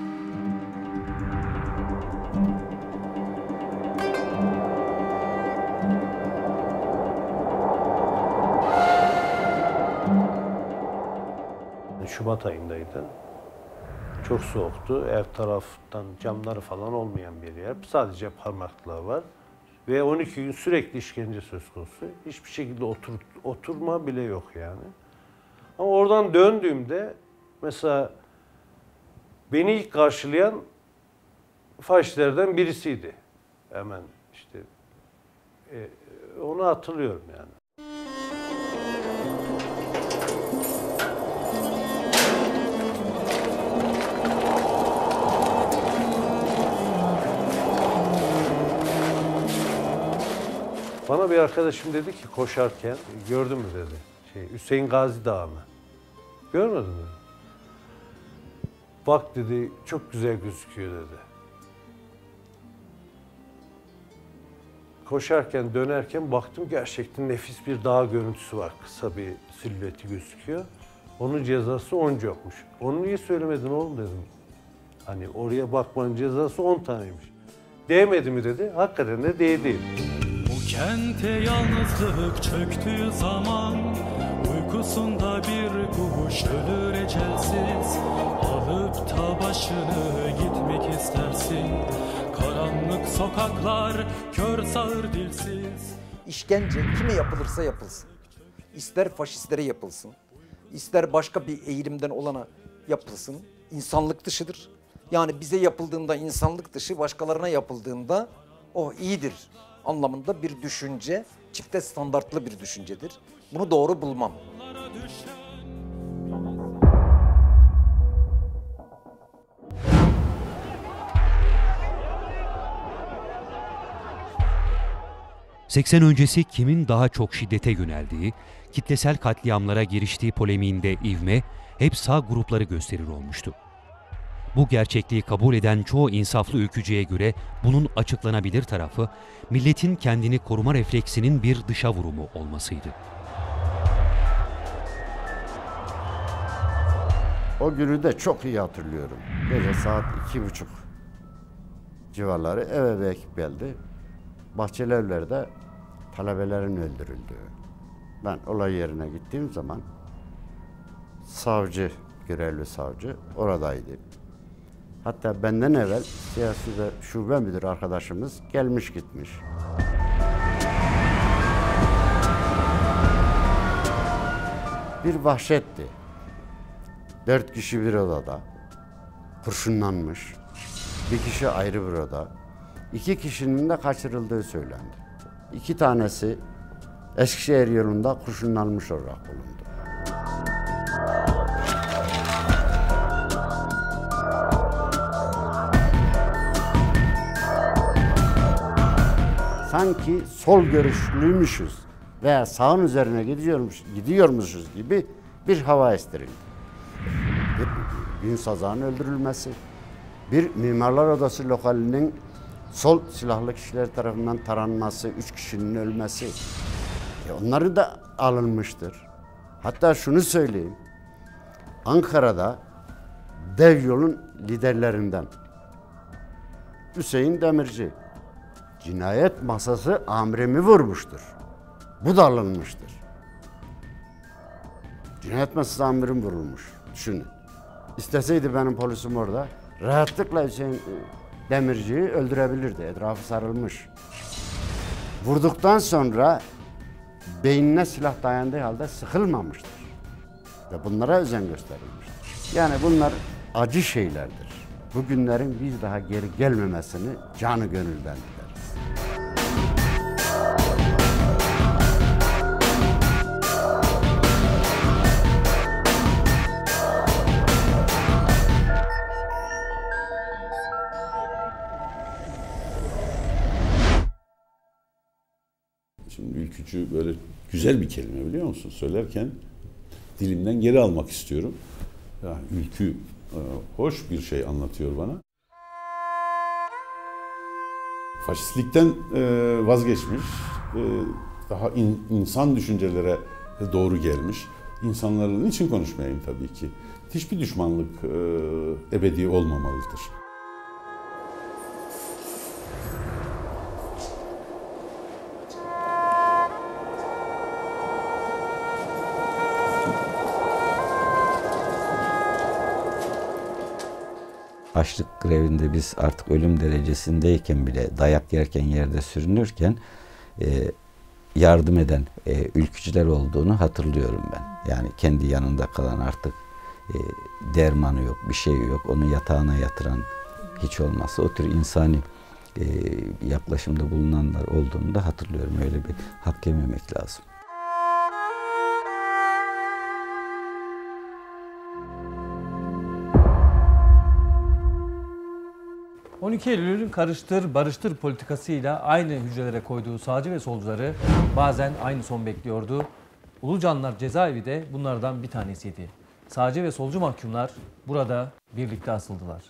Şubat ayındaydı. Çok soğuktu. Ev taraftan camları falan olmayan bir yer. Sadece parmaklığı var. Ve 12 gün sürekli işkence söz konusu. Hiçbir şekilde oturma bile yok yani. Ama oradan döndüğümde mesela beni ilk karşılayan faşistlerden birisiydi. Hemen işte onu hatırlıyorum yani. Bana bir arkadaşım dedi ki koşarken, gördün mü dedi, Hüseyin Gazi Dağı'nı. Görmedin mi? Bak dedi, çok güzel gözüküyor dedi. Koşarken, dönerken baktım gerçekten nefis bir dağ görüntüsü var. Kısa bir silüeti gözüküyor. Onun cezası 10 yokmuş. Onu niye söylemedin oğlum dedim. Hani oraya bakmanın cezası 10 taneymiş. Değmedi mi dedi, hakikaten de değdi. Kente yalnızlık çöktüğü zaman uykusunda bir kuş ölür ecelsiz. Alıp da başını gitmek istersin. Karanlık sokaklar kör sağır dilsiz. İşkence kime yapılırsa yapılsın. İster faşistlere yapılsın, ister başka bir eğilimden olana yapılsın. İnsanlık dışıdır. Yani bize yapıldığında insanlık dışı, başkalarına yapıldığında o iyidir anlamında bir düşünce, çifte standartlı bir düşüncedir. Bunu doğru bulmam. ...80 öncesi kimin daha çok şiddete yöneldiği, kitlesel katliamlara giriştiği polemiğinde ivme hep sağ grupları gösterir olmuştu. Bu gerçekliği kabul eden çoğu insaflı ülkücüye göre bunun açıklanabilir tarafı, milletin kendini koruma refleksinin bir dışa vurumu olmasıydı. O günü de çok iyi hatırlıyorum. Gece saat 2:30 civarları eve bir ekip geldi. Bahçelievler'de talebelerin öldürüldüğü. Ben olay yerine gittiğim zaman savcı, görevli savcı oradaydı. Hatta benden evvel siyasi ve şube müdürü arkadaşımız gelmiş gitmiş. Bir vahşetti. 4 kişi bir odada, kurşunlanmış. 1 kişi ayrı bir oda. 2 kişinin de kaçırıldığı söylendi. 2 tanesi Eskişehir yolunda kurşunlanmış olarak bulundu. Sanki sol görüşlüymüşüz veya sağın üzerine gidiyormuşuz gibi bir hava estirildi. Bir gün sazağın öldürülmesi, bir Mimarlar Odası lokalinin sol silahlı kişiler tarafından taranması, 3 kişinin ölmesi. Onları da alınmıştır. Hatta şunu söyleyeyim, Ankara'da dev yolun liderlerinden Hüseyin Demirci, cinayet masası amirimi vurmuştur. Bu da alınmıştır. Cinayet masası amirim vurulmuş. Düşünün. İsteseydi benim polisim orada rahatlıkla Hüseyin Demirci'yi öldürebilirdi. Etrafı sarılmış. Vurduktan sonra beynine silah dayandığı halde sıkılmamıştır. Ve bunlara özen gösterilmiştir. Yani bunlar acı şeylerdir. Bu günlerin bir daha geri gelmemesini canı gönülden dileriz. Şimdi ülkücü böyle güzel bir kelime biliyor musun? Söylerken dilimden geri almak istiyorum. Yani ülkü hoş bir şey anlatıyor bana. Faşistlikten vazgeçmiş, daha insan düşüncelere doğru gelmiş. İnsanların için konuşmayayım tabii ki. Hiçbir düşmanlık ebedi olmamalıdır. Açlık grevinde biz artık ölüm derecesindeyken bile dayak yerken yerde sürünürken yardım eden ülkücüler olduğunu hatırlıyorum ben. Yani kendi yanında kalan artık dermanı yok, bir şey yok. Onu yatağına yatıran hiç olmazsa o tür insani yaklaşımda bulunanlar olduğunu da hatırlıyorum. Öyle bir hak yememek lazım. 12 Eylül'ün karıştır, barıştır politikasıyla aynı hücrelere koyduğu sağcı ve solcuları bazen aynı son bekliyordu. Ulucanlar cezaevi de bunlardan bir tanesiydi. Sağcı ve solcu mahkumlar burada birlikte asıldılar.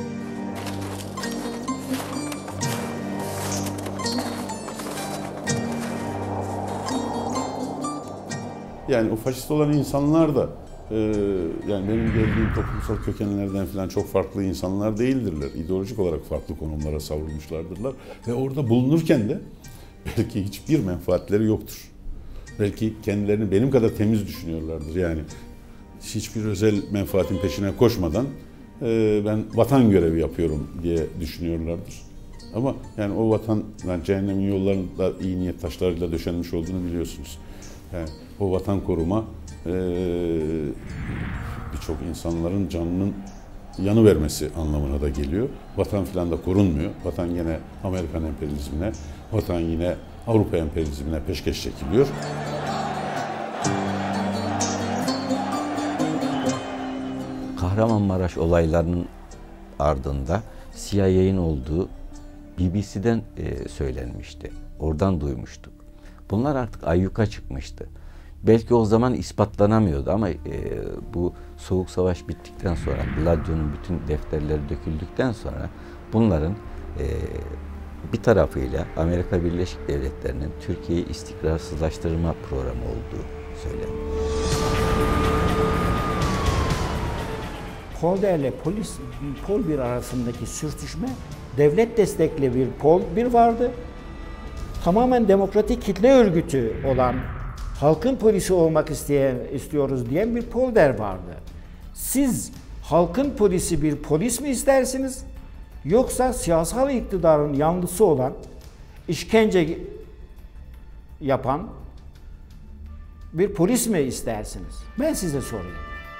Yani o faşist olan insanlar da yani benim geldiğim toplumsal kökenlerden falan çok farklı insanlar değildirler. İdeolojik olarak farklı konumlara savrulmuşlardırlar. Ve orada bulunurken de belki hiçbir menfaatleri yoktur. Belki kendilerini benim kadar temiz düşünüyorlardır. Yani hiçbir özel menfaatin peşine koşmadan ben vatan görevi yapıyorum diye düşünüyorlardır. Ama yani o vatan, yani cehennemin yollarında iyi niyet taşlarıyla döşenmiş olduğunu biliyorsunuz. Yani o vatan koruma birçok insanların canının yanı vermesi anlamına da geliyor. Vatan filan da korunmuyor. Vatan yine Amerikan emperyalizmine, vatan yine Avrupa emperyalizmine peşkeş çekiliyor. Kahramanmaraş olaylarının ardında CIA'nin olduğu BBC'den söylenmişti. Oradan duymuştuk. Bunlar artık ayyuka çıkmıştı. Belki o zaman ispatlanamıyordu ama bu Soğuk Savaş bittikten sonra, Gladio'nun bütün defterleri döküldükten sonra bunların bir tarafıyla Amerika Birleşik Devletleri'nin Türkiye'yi istikrarsızlaştırma programı olduğu söylendi. Polder ile Pol 1 arasındaki sürtüşme devlet destekli bir Pol 1 vardı. Tamamen demokratik kitle örgütü olan halkın polisi olmak istiyoruz diyen bir polder vardı. Siz halkın polisi bir polis mi istersiniz? Yoksa siyasal iktidarın yanlısı olan, işkence yapan bir polis mi istersiniz? Ben size sorayım.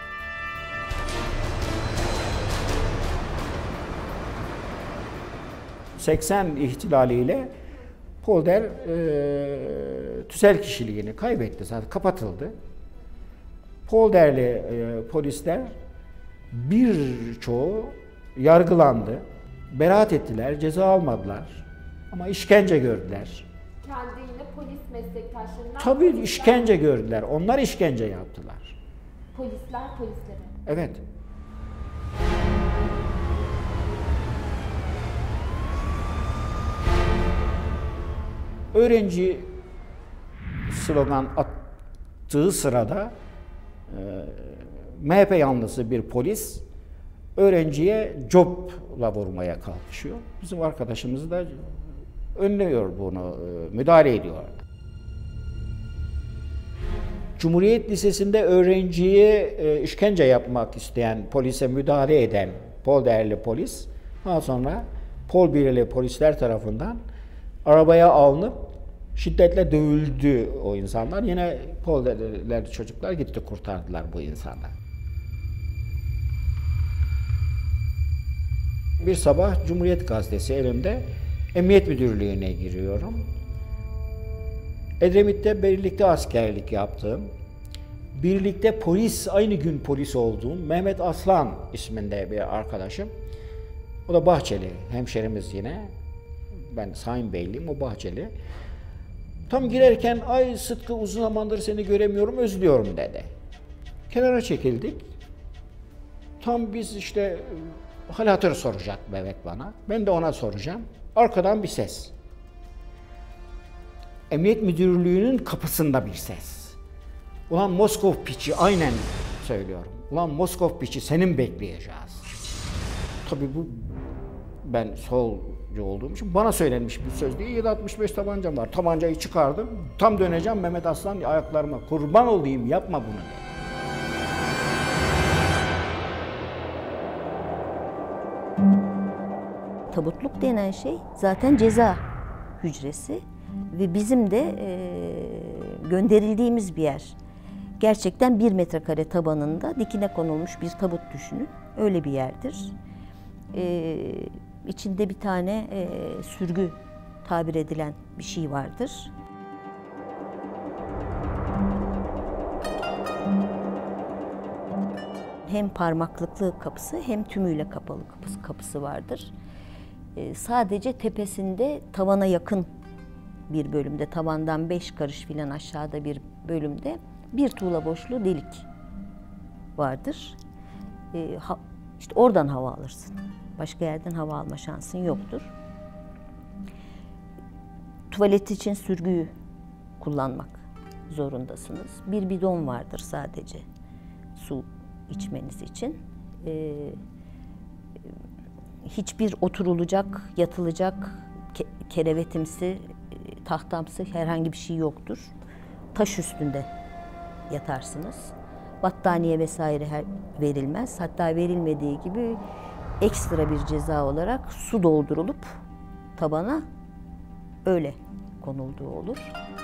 ...80 ihtilaliyle polder tüzel kişiliğini kaybetti, zaten kapatıldı. Polderli polisler birçoğu yargılandı, beraat ettiler, ceza almadılar ama işkence gördüler. Kendi yine polis meslektaşlarından... Tabii işkence gördüler, onlar işkence yaptılar. Polisler polislere. Evet. Öğrenci slogan attığı sırada MHP yanlısı bir polis öğrenciye copla vurmaya kalkışıyor. Bizim arkadaşımız da önlüyor bunu, müdahale ediyor. Cumhuriyet Lisesi'nde öğrenciye işkence yapmak isteyen polise müdahale eden polderli polis, daha sonra pol birli polisler tarafından arabaya alınıp şiddetle dövüldü o insanlar. Yine polderli çocuklar gitti, kurtardılar bu insanlar. Bir sabah Cumhuriyet Gazetesi elimde, Emniyet Müdürlüğü'ne giriyorum. Edremit'te birlikte askerlik yaptığım, birlikte polis, aynı gün polis olduğum Mehmet Aslan isminde bir arkadaşım. O da Bahçeli, hemşerimiz yine. Ben Sayın Beyliyim, o Bahçeli. Tam girerken, ay Sıtkı uzun zamandır seni göremiyorum, özlüyorum dedi. Kenara çekildik. Tam biz işte hal hatır soracak Mehmet bana. Ben de ona soracağım. Arkadan bir ses. Emniyet Müdürlüğü'nün kapısında bir ses. Ulan Moskov piçi, aynen söylüyorum. Ulan Moskov piçi, senin bekleyeceğiz. Tabii bu, ben solcu olduğum için bana söylenmiş bir söz değil. 7.65 tabancam var. Tabancayı çıkardım. Tam döneceğim, Mehmet Aslan ayaklarıma kurban olayım, yapma bunu dedi. Tabutluk denen şey zaten ceza hücresi ve bizim de gönderildiğimiz bir yer. Gerçekten 1 metrekare tabanında dikine konulmuş bir tabut düşünün. Öyle bir yerdir. İçinde bir tane sürgü tabir edilen bir şey vardır. Hem parmaklıklı kapısı hem tümüyle kapalı kapısı vardır. Sadece tepesinde tavana yakın bir bölümde, tavandan 5 karış filan aşağıda bir bölümde bir tuğla boşluğu delik vardır. İşte oradan hava alırsın. Başka yerden hava alma şansın yoktur. Tuvalet için sürgüyü kullanmak zorundasınız. Bir bidon vardır sadece su içmeniz için. Hiçbir oturulacak, yatılacak, kerevetimsi, tahtamsı herhangi bir şey yoktur. Taş üstünde yatarsınız. Battaniye vesaire verilmez. Hatta verilmediği gibi ekstra bir ceza olarak su doldurulup tabana öyle konulduğu olur.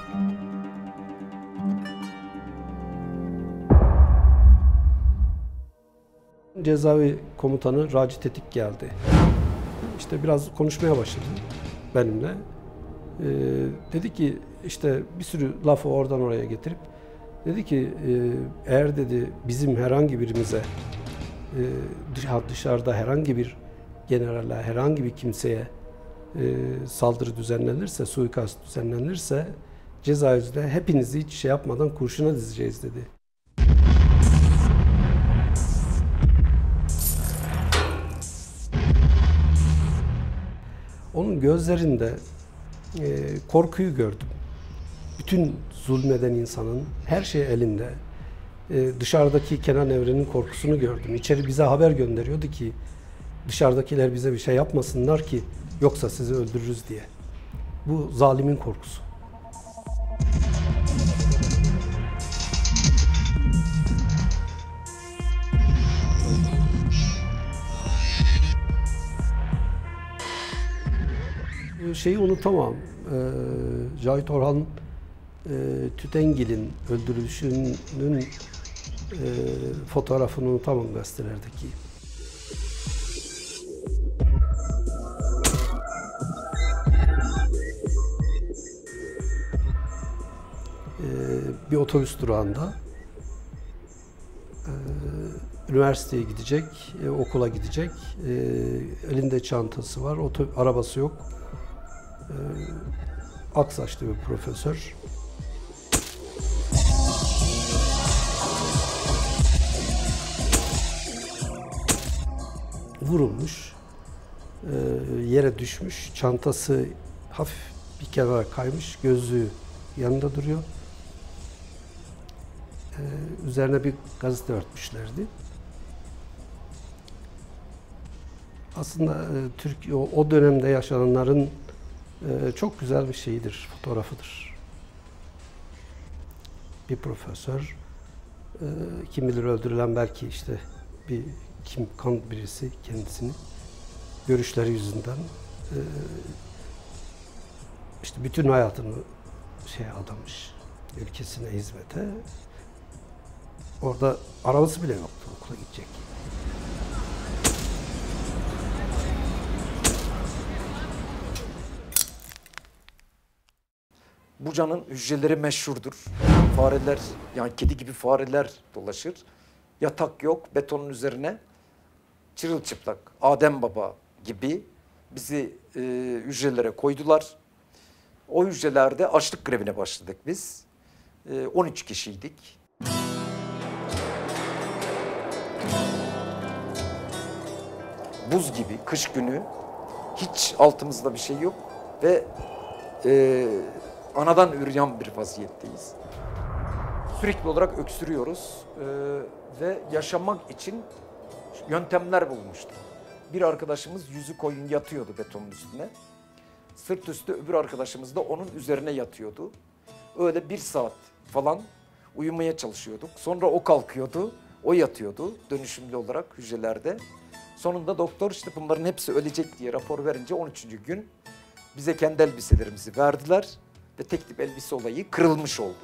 Cezaevi komutanı Raci Tetik geldi. İşte biraz konuşmaya başladı benimle. Dedi ki işte bir sürü lafı oradan oraya getirip dedi ki eğer dedi bizim herhangi birimize dışarıda herhangi bir generale, herhangi bir kimseye saldırı düzenlenirse, suikast düzenlenirse cezaevinde hepinizi hiç şey yapmadan kurşuna dizeceğiz dedi. Onun gözlerinde korkuyu gördüm. Bütün zulmeden insanın her şey elinde. Dışarıdaki Kenan Evren'in korkusunu gördüm. İçeri bize haber gönderiyordu ki dışarıdakiler bize bir şey yapmasınlar ki yoksa sizi öldürürüz diye. Bu zalimin korkusu. şeyi unutamam. Cahit Orhan Tütengil'in öldürülüşünün fotoğrafını unutamam gazetelerdeki. Bir otobüs durağında üniversiteye gidecek, okula gidecek. Elinde çantası var, arabası yok. Ak saçlı bir profesör. Vurulmuş, yere düşmüş, çantası hafif bir kenara kaymış, gözlüğü yanında duruyor. Üzerine bir gazete örtmüşlerdi. Aslında Türkiye o dönemde yaşananların çok güzel bir şeyidir, fotoğrafıdır. Bir profesör, kim bilir öldürülen belki işte bir birisi kendisini görüşleri yüzünden işte bütün hayatını adamış, ülkesine hizmete. Orada arabası bile yoktu okula gidecek. Buca'nın hücreleri meşhurdur. Fareler, yani kedi gibi fareler dolaşır. Yatak yok, betonun üzerine çırılçıplak, Adem Baba gibi bizi hücrelere koydular. O hücrelerde açlık grevine başladık biz. 13 kişiydik. Buz gibi, kış günü, hiç altımızda bir şey yok ve anadan üryan bir vaziyetteyiz. Sürekli olarak öksürüyoruz ve yaşamak için yöntemler bulmuştuk. Bir arkadaşımız yüzü koyun yatıyordu betonun üstüne. Sırt üstü öbür arkadaşımız da onun üzerine yatıyordu. Öyle 1 saat falan uyumaya çalışıyorduk. Sonra o kalkıyordu, o yatıyordu dönüşümlü olarak hücrelerde. Sonunda doktor işte bunların hepsi ölecek diye rapor verince 13. gün bize kendi elbiselerimizi verdiler ve tek tip elbise olayı kırılmış oldu.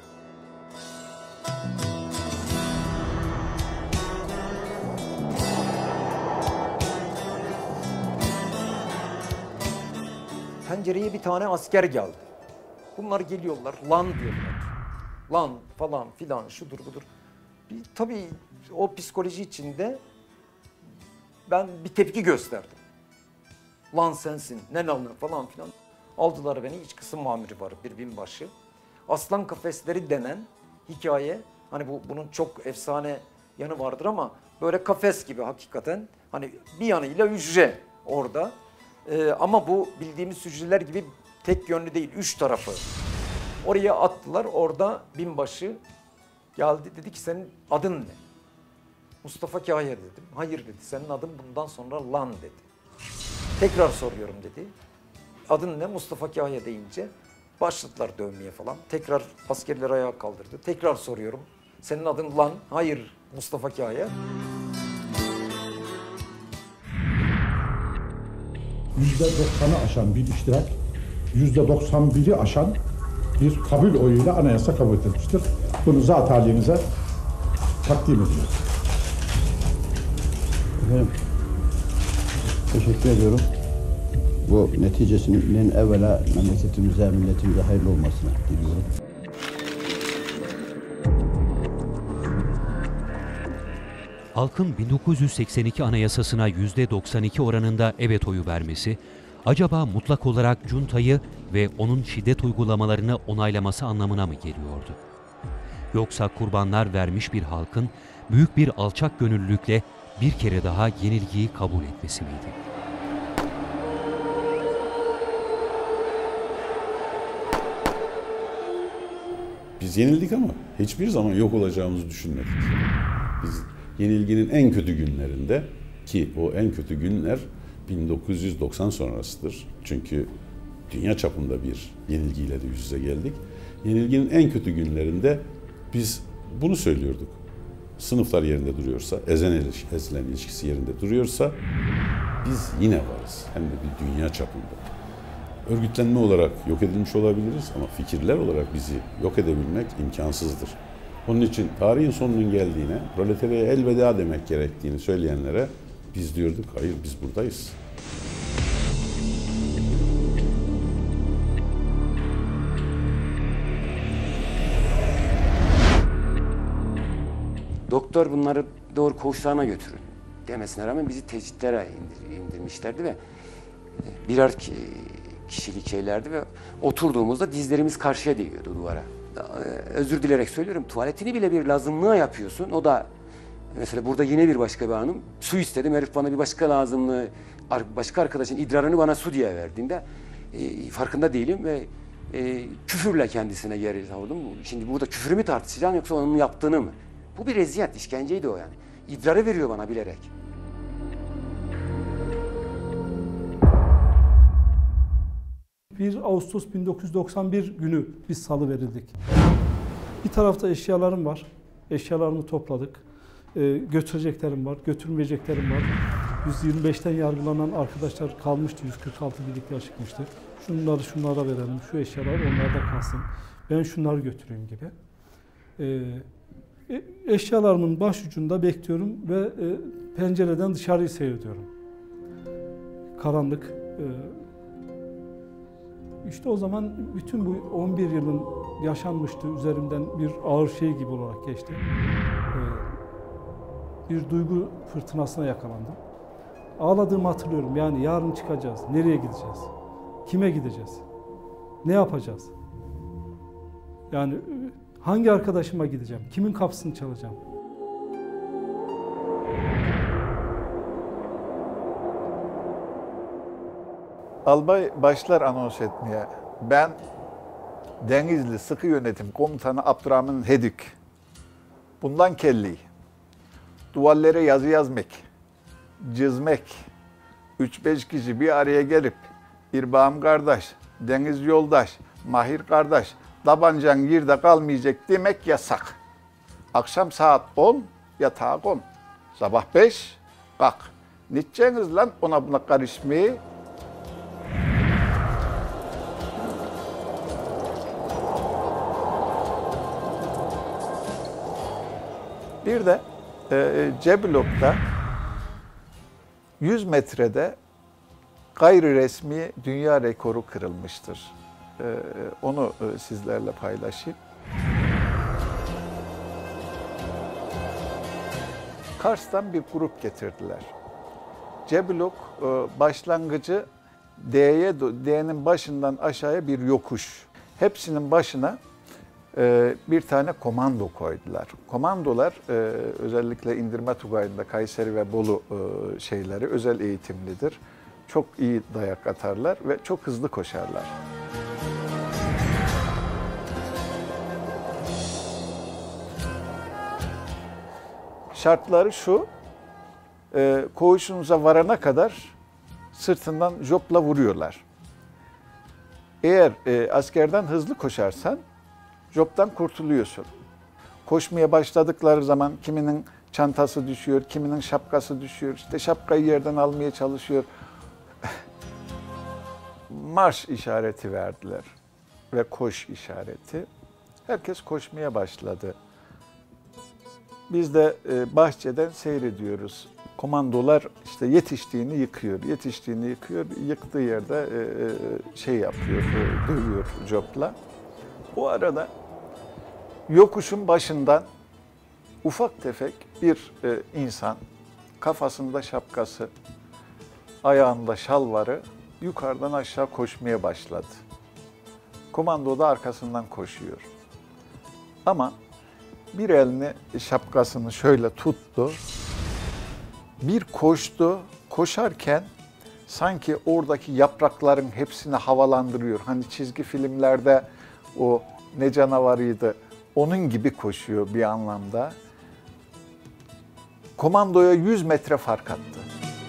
Pencereye bir tane asker geldi. Bunlar geliyorlar, lan diyorlar. Lan falan filan, şudur budur. Tabii o psikoloji içinde ben bir tepki gösterdim. Lan sensin, ne lanı falan filan. Aldılar beni, iç kısım mamiri var, bir binbaşı. Aslan kafesleri denen hikaye, hani bunun çok efsane yanı vardır ama böyle kafes gibi hakikaten. Hani bir yanıyla hücre orada. Ama bu bildiğimiz hücreler gibi tek yönlü değil, 3 tarafı. Oraya attılar, orada binbaşı geldi, dedi ki senin adın ne? Mustafa Kahya dedim. Hayır dedi, senin adın bundan sonra lan dedi. Tekrar soruyorum dedi. Adın ne? Mustafa Kahya deyince başladılar dövmeye falan. Tekrar askerler ayağa kaldırdı. Tekrar soruyorum. Senin adın lan? Hayır, Mustafa Kahya. %90'ı aşan bir iştirak, %91'i aşan bir kabul oyuyla anayasa kabul edilmiştir. Bunu zat halinize takdim ediyoruz. Efendim, teşekkür ediyorum. Bu neticesinin evvela memleketimize, milletimize hayırlı olmasını diliyorum. Halkın 1982 Anayasasına %92 oranında evet oyu vermesi, acaba mutlak olarak cuntayı ve onun şiddet uygulamalarını onaylaması anlamına mı geliyordu? Yoksa kurbanlar vermiş bir halkın büyük bir alçak gönüllülükle bir kere daha yenilgiyi kabul etmesi miydi? Biz yenildik ama hiçbir zaman yok olacağımızı düşünmedik. Biz yenilginin en kötü günlerinde, ki o en kötü günler 1990 sonrasıdır. Çünkü dünya çapında bir yenilgiyle de yüz yüze geldik. Yenilginin en kötü günlerinde biz bunu söylüyorduk. Sınıflar yerinde duruyorsa, ezilen ilişkisi yerinde duruyorsa biz yine varız. Hem de bir dünya çapında. Örgütlenme olarak yok edilmiş olabiliriz ama fikirler olarak bizi yok edebilmek imkansızdır. Onun için tarihin sonunun geldiğine, proletaryaya elveda demek gerektiğini söyleyenlere biz diyorduk, hayır biz buradayız. Doktor bunları doğru koğuşlarına götürün demesine rağmen bizi tecritlere indirmişlerdi ve birer kişilik şeylerdi ve oturduğumuzda dizlerimiz karşıya değiyordu duvara. Özür dilerek söylüyorum, tuvaletini bile bir lazımlığa yapıyorsun. O da mesela burada yine bir başka bir hanım su istedim, herif bana bir başka lazımlığı, başka arkadaşın idrarını bana su diye verdiğinde farkında değilim ve küfürle kendisine geri savurdum. Şimdi burada küfürü mü tartışacağım yoksa onun yaptığını mı? Bu bir eziyet, işkenceydi o yani. İdrarı veriyor bana bilerek. Ağustos 1991 günü biz salıverildik. Bir tarafta eşyalarım var. Eşyalarımı topladık. Götüreceklerim var, götürmeyeceklerim var. 125'ten yargılanan arkadaşlar kalmıştı, 146 birlikler çıkmıştı. Şunları şunlara verelim, şu eşyalar onlarda kalsın. Ben şunları götüreyim gibi. Eşyalarımın başucunda bekliyorum ve pencereden dışarıyı seyrediyorum. Karanlık. İşte o zaman bütün bu 11 yılın yaşanmıştı, üzerimden bir ağır şey gibi olarak geçti. Bir duygu fırtınasına yakalandım. Ağladığımı hatırlıyorum. Yani yarın çıkacağız, nereye gideceğiz, kime gideceğiz, ne yapacağız? Yani hangi arkadaşıma gideceğim, kimin kapısını çalacağım? Albay başlar anons etmeye. Ben Denizli Sıkı Yönetim Komutanı Abdurrahman Hedük. Bundan kelli. Duvarlara yazı yazmak, çizmek, 3-5 kişi bir araya gelip İrbağım kardeş, Deniz yoldaş, Mahir kardeş, tabancan yerde kalmayacak demek yasak. Akşam saat 10 yatağa kon. Sabah 5 kalk. Nitçeniz lan ona buna karışmayı. Bir de C blokta 100 metrede gayri resmi dünya rekoru kırılmıştır. Onu sizlerle paylaşayım. Kars'tan bir grup getirdiler. C blok başlangıcı D'nin başından aşağıya bir yokuş. Hepsinin başına bir tane komando koydular. Komandolar özellikle indirme tugayında Kayseri ve Bolu şeyleri özel eğitimlidir. Çok iyi dayak atarlar ve çok hızlı koşarlar. Şartları şu, koğuşunuza varana kadar sırtından jopla vuruyorlar. Eğer askerden hızlı koşarsan joptan kurtuluyorsun. Koşmaya başladıkları zaman kiminin çantası düşüyor, kiminin şapkası düşüyor. İşte şapkayı yerden almaya çalışıyor. Marş işareti verdiler ve koş işareti. Herkes koşmaya başladı. Biz de bahçeden seyrediyoruz. Komandolar işte yetiştiğini yıkıyor, yetiştiğini yıkıyor. Yıktığı yerde şey yapıyor, dövüyor jopla. O arada yokuşun başından ufak tefek bir insan, kafasında şapkası, ayağında şalvarı yukarıdan aşağı koşmaya başladı. Komando da arkasından koşuyor. Ama bir elini şapkasını şöyle tuttu, bir koştu, koşarken sanki oradaki yaprakların hepsini havalandırıyor. Hani çizgi filmlerde o ne canavarıydı, onun gibi koşuyor bir anlamda. Komandoya 100 metre fark attı.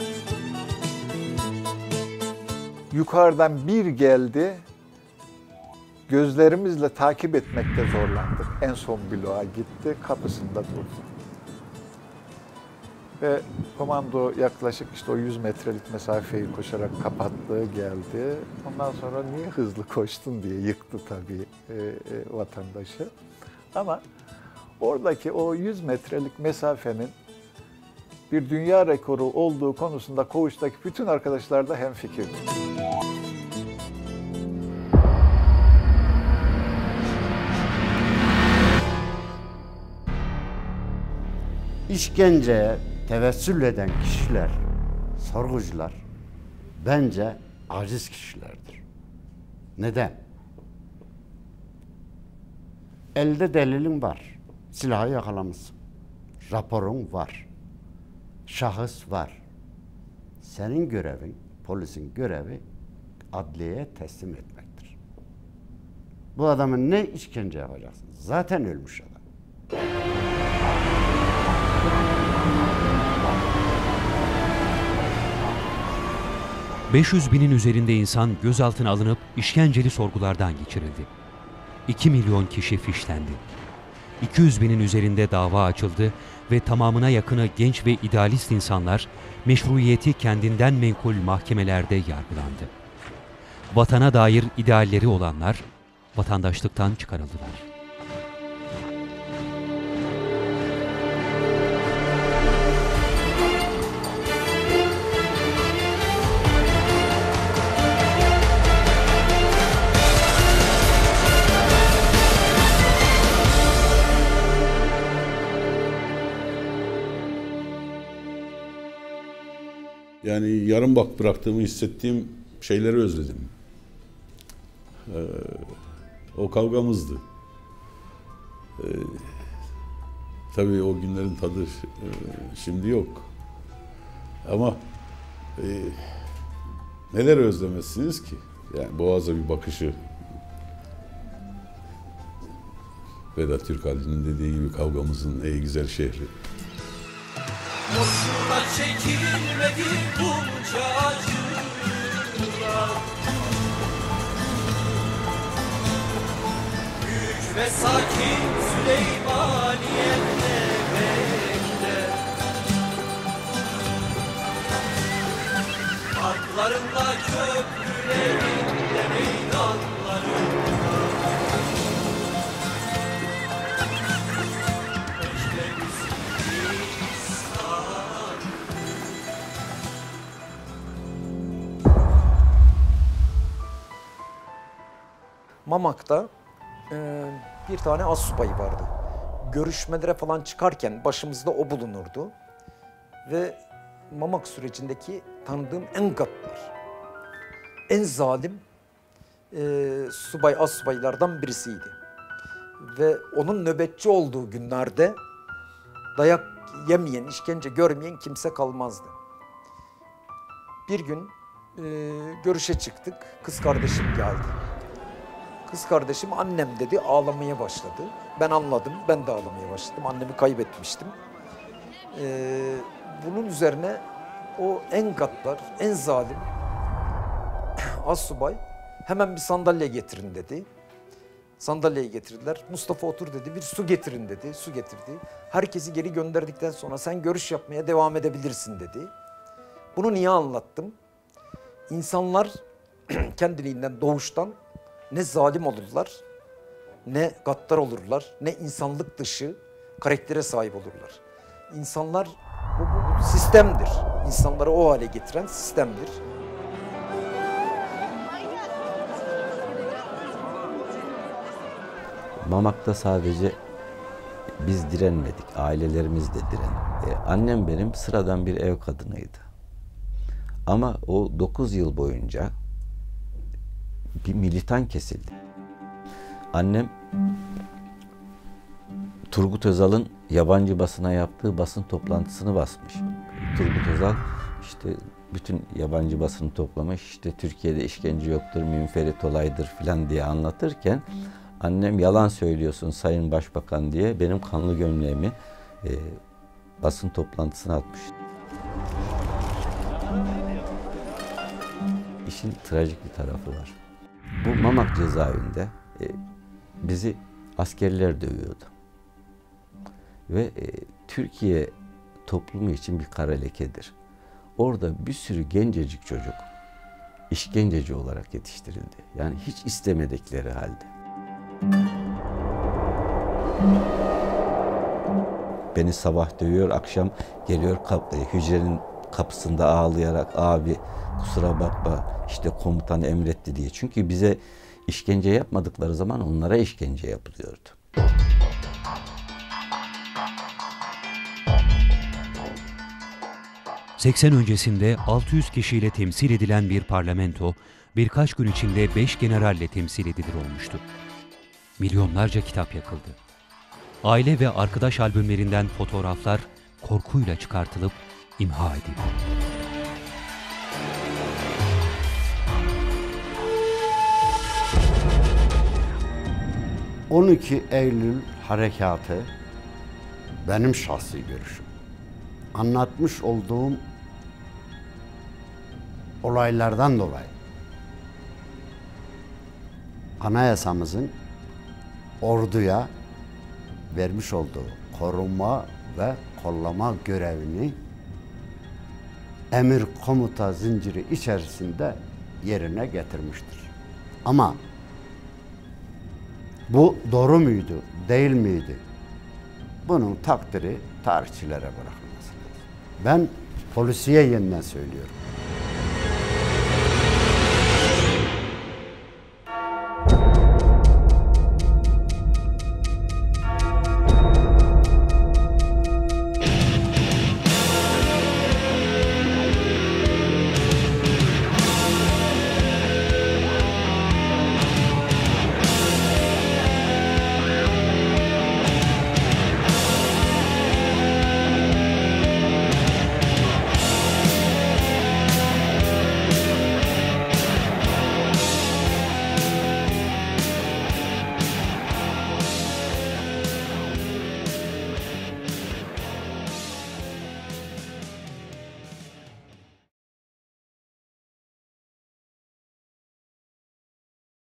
Yukarıdan bir geldi, gözlerimizle takip etmekte zorlandık. En son bloğa gitti, kapısında durdu. Ve komando yaklaşık işte o 100 metrelik mesafeyi koşarak kapattığı geldi. Ondan sonra niye hızlı koştun diye yıktı tabii vatandaşı. Ama oradaki o 100 metrelik mesafenin bir dünya rekoru olduğu konusunda koğuştaki bütün arkadaşlar da hemfikirdi. İşkenceye tevessül eden kişiler, sorgucular bence aciz kişilerdir. Neden? Elde delilin var. Silahı yakalamışsın. Raporun var. Şahıs var. Senin görevin, polisin görevi adliyeye teslim etmektir. Bu adamın ne işkence yapacaksın? Zaten ölmüş adam. 500 binin üzerinde insan gözaltına alınıp işkenceli sorgulardan geçirildi. 2 milyon kişi fişlendi. 200 binin üzerinde dava açıldı ve tamamına yakını genç ve idealist insanlar meşruiyeti kendinden menkul mahkemelerde yargılandı. Vatana dair idealleri olanlar vatandaşlıktan çıkarıldılar. Yani yarım bıraktığımı hissettiğim şeyleri özledim. O kavgamızdı. Tabii o günlerin tadı şimdi yok. Ama neler özlemezsiniz ki? Yani Boğaz'a bir bakışı. Vedat Türkal'ın dediği gibi kavgamızın ey güzel şehri. Boşuna çekilmedi bunca acılar. Büyük ve sakin Süleymaniye'de bekler. Parklarında, köprülerinde, meydanlarında. Mamak'ta bir tane astsubayı vardı. Görüşmelere falan çıkarken başımızda o bulunurdu. Ve Mamak sürecindeki tanıdığım en gaddar, en zalim astsubaylardan birisiydi. Ve onun nöbetçi olduğu günlerde dayak yemeyen, işkence görmeyen kimse kalmazdı. Bir gün görüşe çıktık, kız kardeşim geldi. Kız kardeşim annem dedi, ağlamaya başladı. Ben anladım, ben de ağlamaya başladım. Annemi kaybetmiştim. Bunun üzerine o en gaddar, en zalim astsubay hemen bir sandalye getirin dedi. Sandalyeyi getirdiler. Mustafa otur dedi, bir su getirin dedi. Su getirdi. Herkesi geri gönderdikten sonra sen görüş yapmaya devam edebilirsin dedi. Bunu niye anlattım? İnsanlar kendiliğinden doğuştan ne zalim olurlar, ne gaddar olurlar, ne insanlık dışı karaktere sahip olurlar. İnsanlar, bu sistemdir. İnsanları o hale getiren sistemdir. Mamak'ta sadece biz direnmedik, ailelerimiz de direndi. Annem benim sıradan bir ev kadınıydı. Ama o 9 yıl boyunca bir militan kesildi. Annem Turgut Özal'ın yabancı basına yaptığı basın toplantısını basmış. Turgut Özal işte bütün yabancı basını toplamış, işte Türkiye'de işkence yoktur, münferit olaydır filan diye anlatırken annem yalan söylüyorsun Sayın Başbakan diye benim kanlı gömleğimi basın toplantısına atmış. İşin trajik bir tarafı var. Bu Mamak cezaevinde Bizi askerler dövüyordu. Ve Türkiye toplumu için bir kara lekedir. Orada bir sürü gencecik çocuk işkenceci olarak yetiştirildi. Yani hiç istemedikleri halde. Beni sabah dövüyor, akşam geliyor hücrenin kapısında ağlayarak abi kusura bakma işte komutan emretti diye. Çünkü bize işkence yapmadıkları zaman onlara işkence yapılıyordu. ...80 öncesinde 600 kişiyle temsil edilen bir parlamento... ...birkaç gün içinde 5 generalle temsil edilir olmuştu. Milyonlarca kitap yakıldı. Aile ve arkadaş albümlerinden fotoğraflar... ...korkuyla çıkartılıp imha edildi. ...12 Eylül harekatı... ...benim şahsi görüşüm. Anlatmış olduğum... ...olaylardan dolayı... ...anayasamızın... ...orduya... ...vermiş olduğu koruma ve kollama görevini... ...emir komuta zinciri içerisinde... ...yerine getirmiştir. Ama... ...bu doğru muydu, değil miydi? Bunun takdiri tarihçilere bırakılması lazım. Ben polisiye yeniden söylüyorum.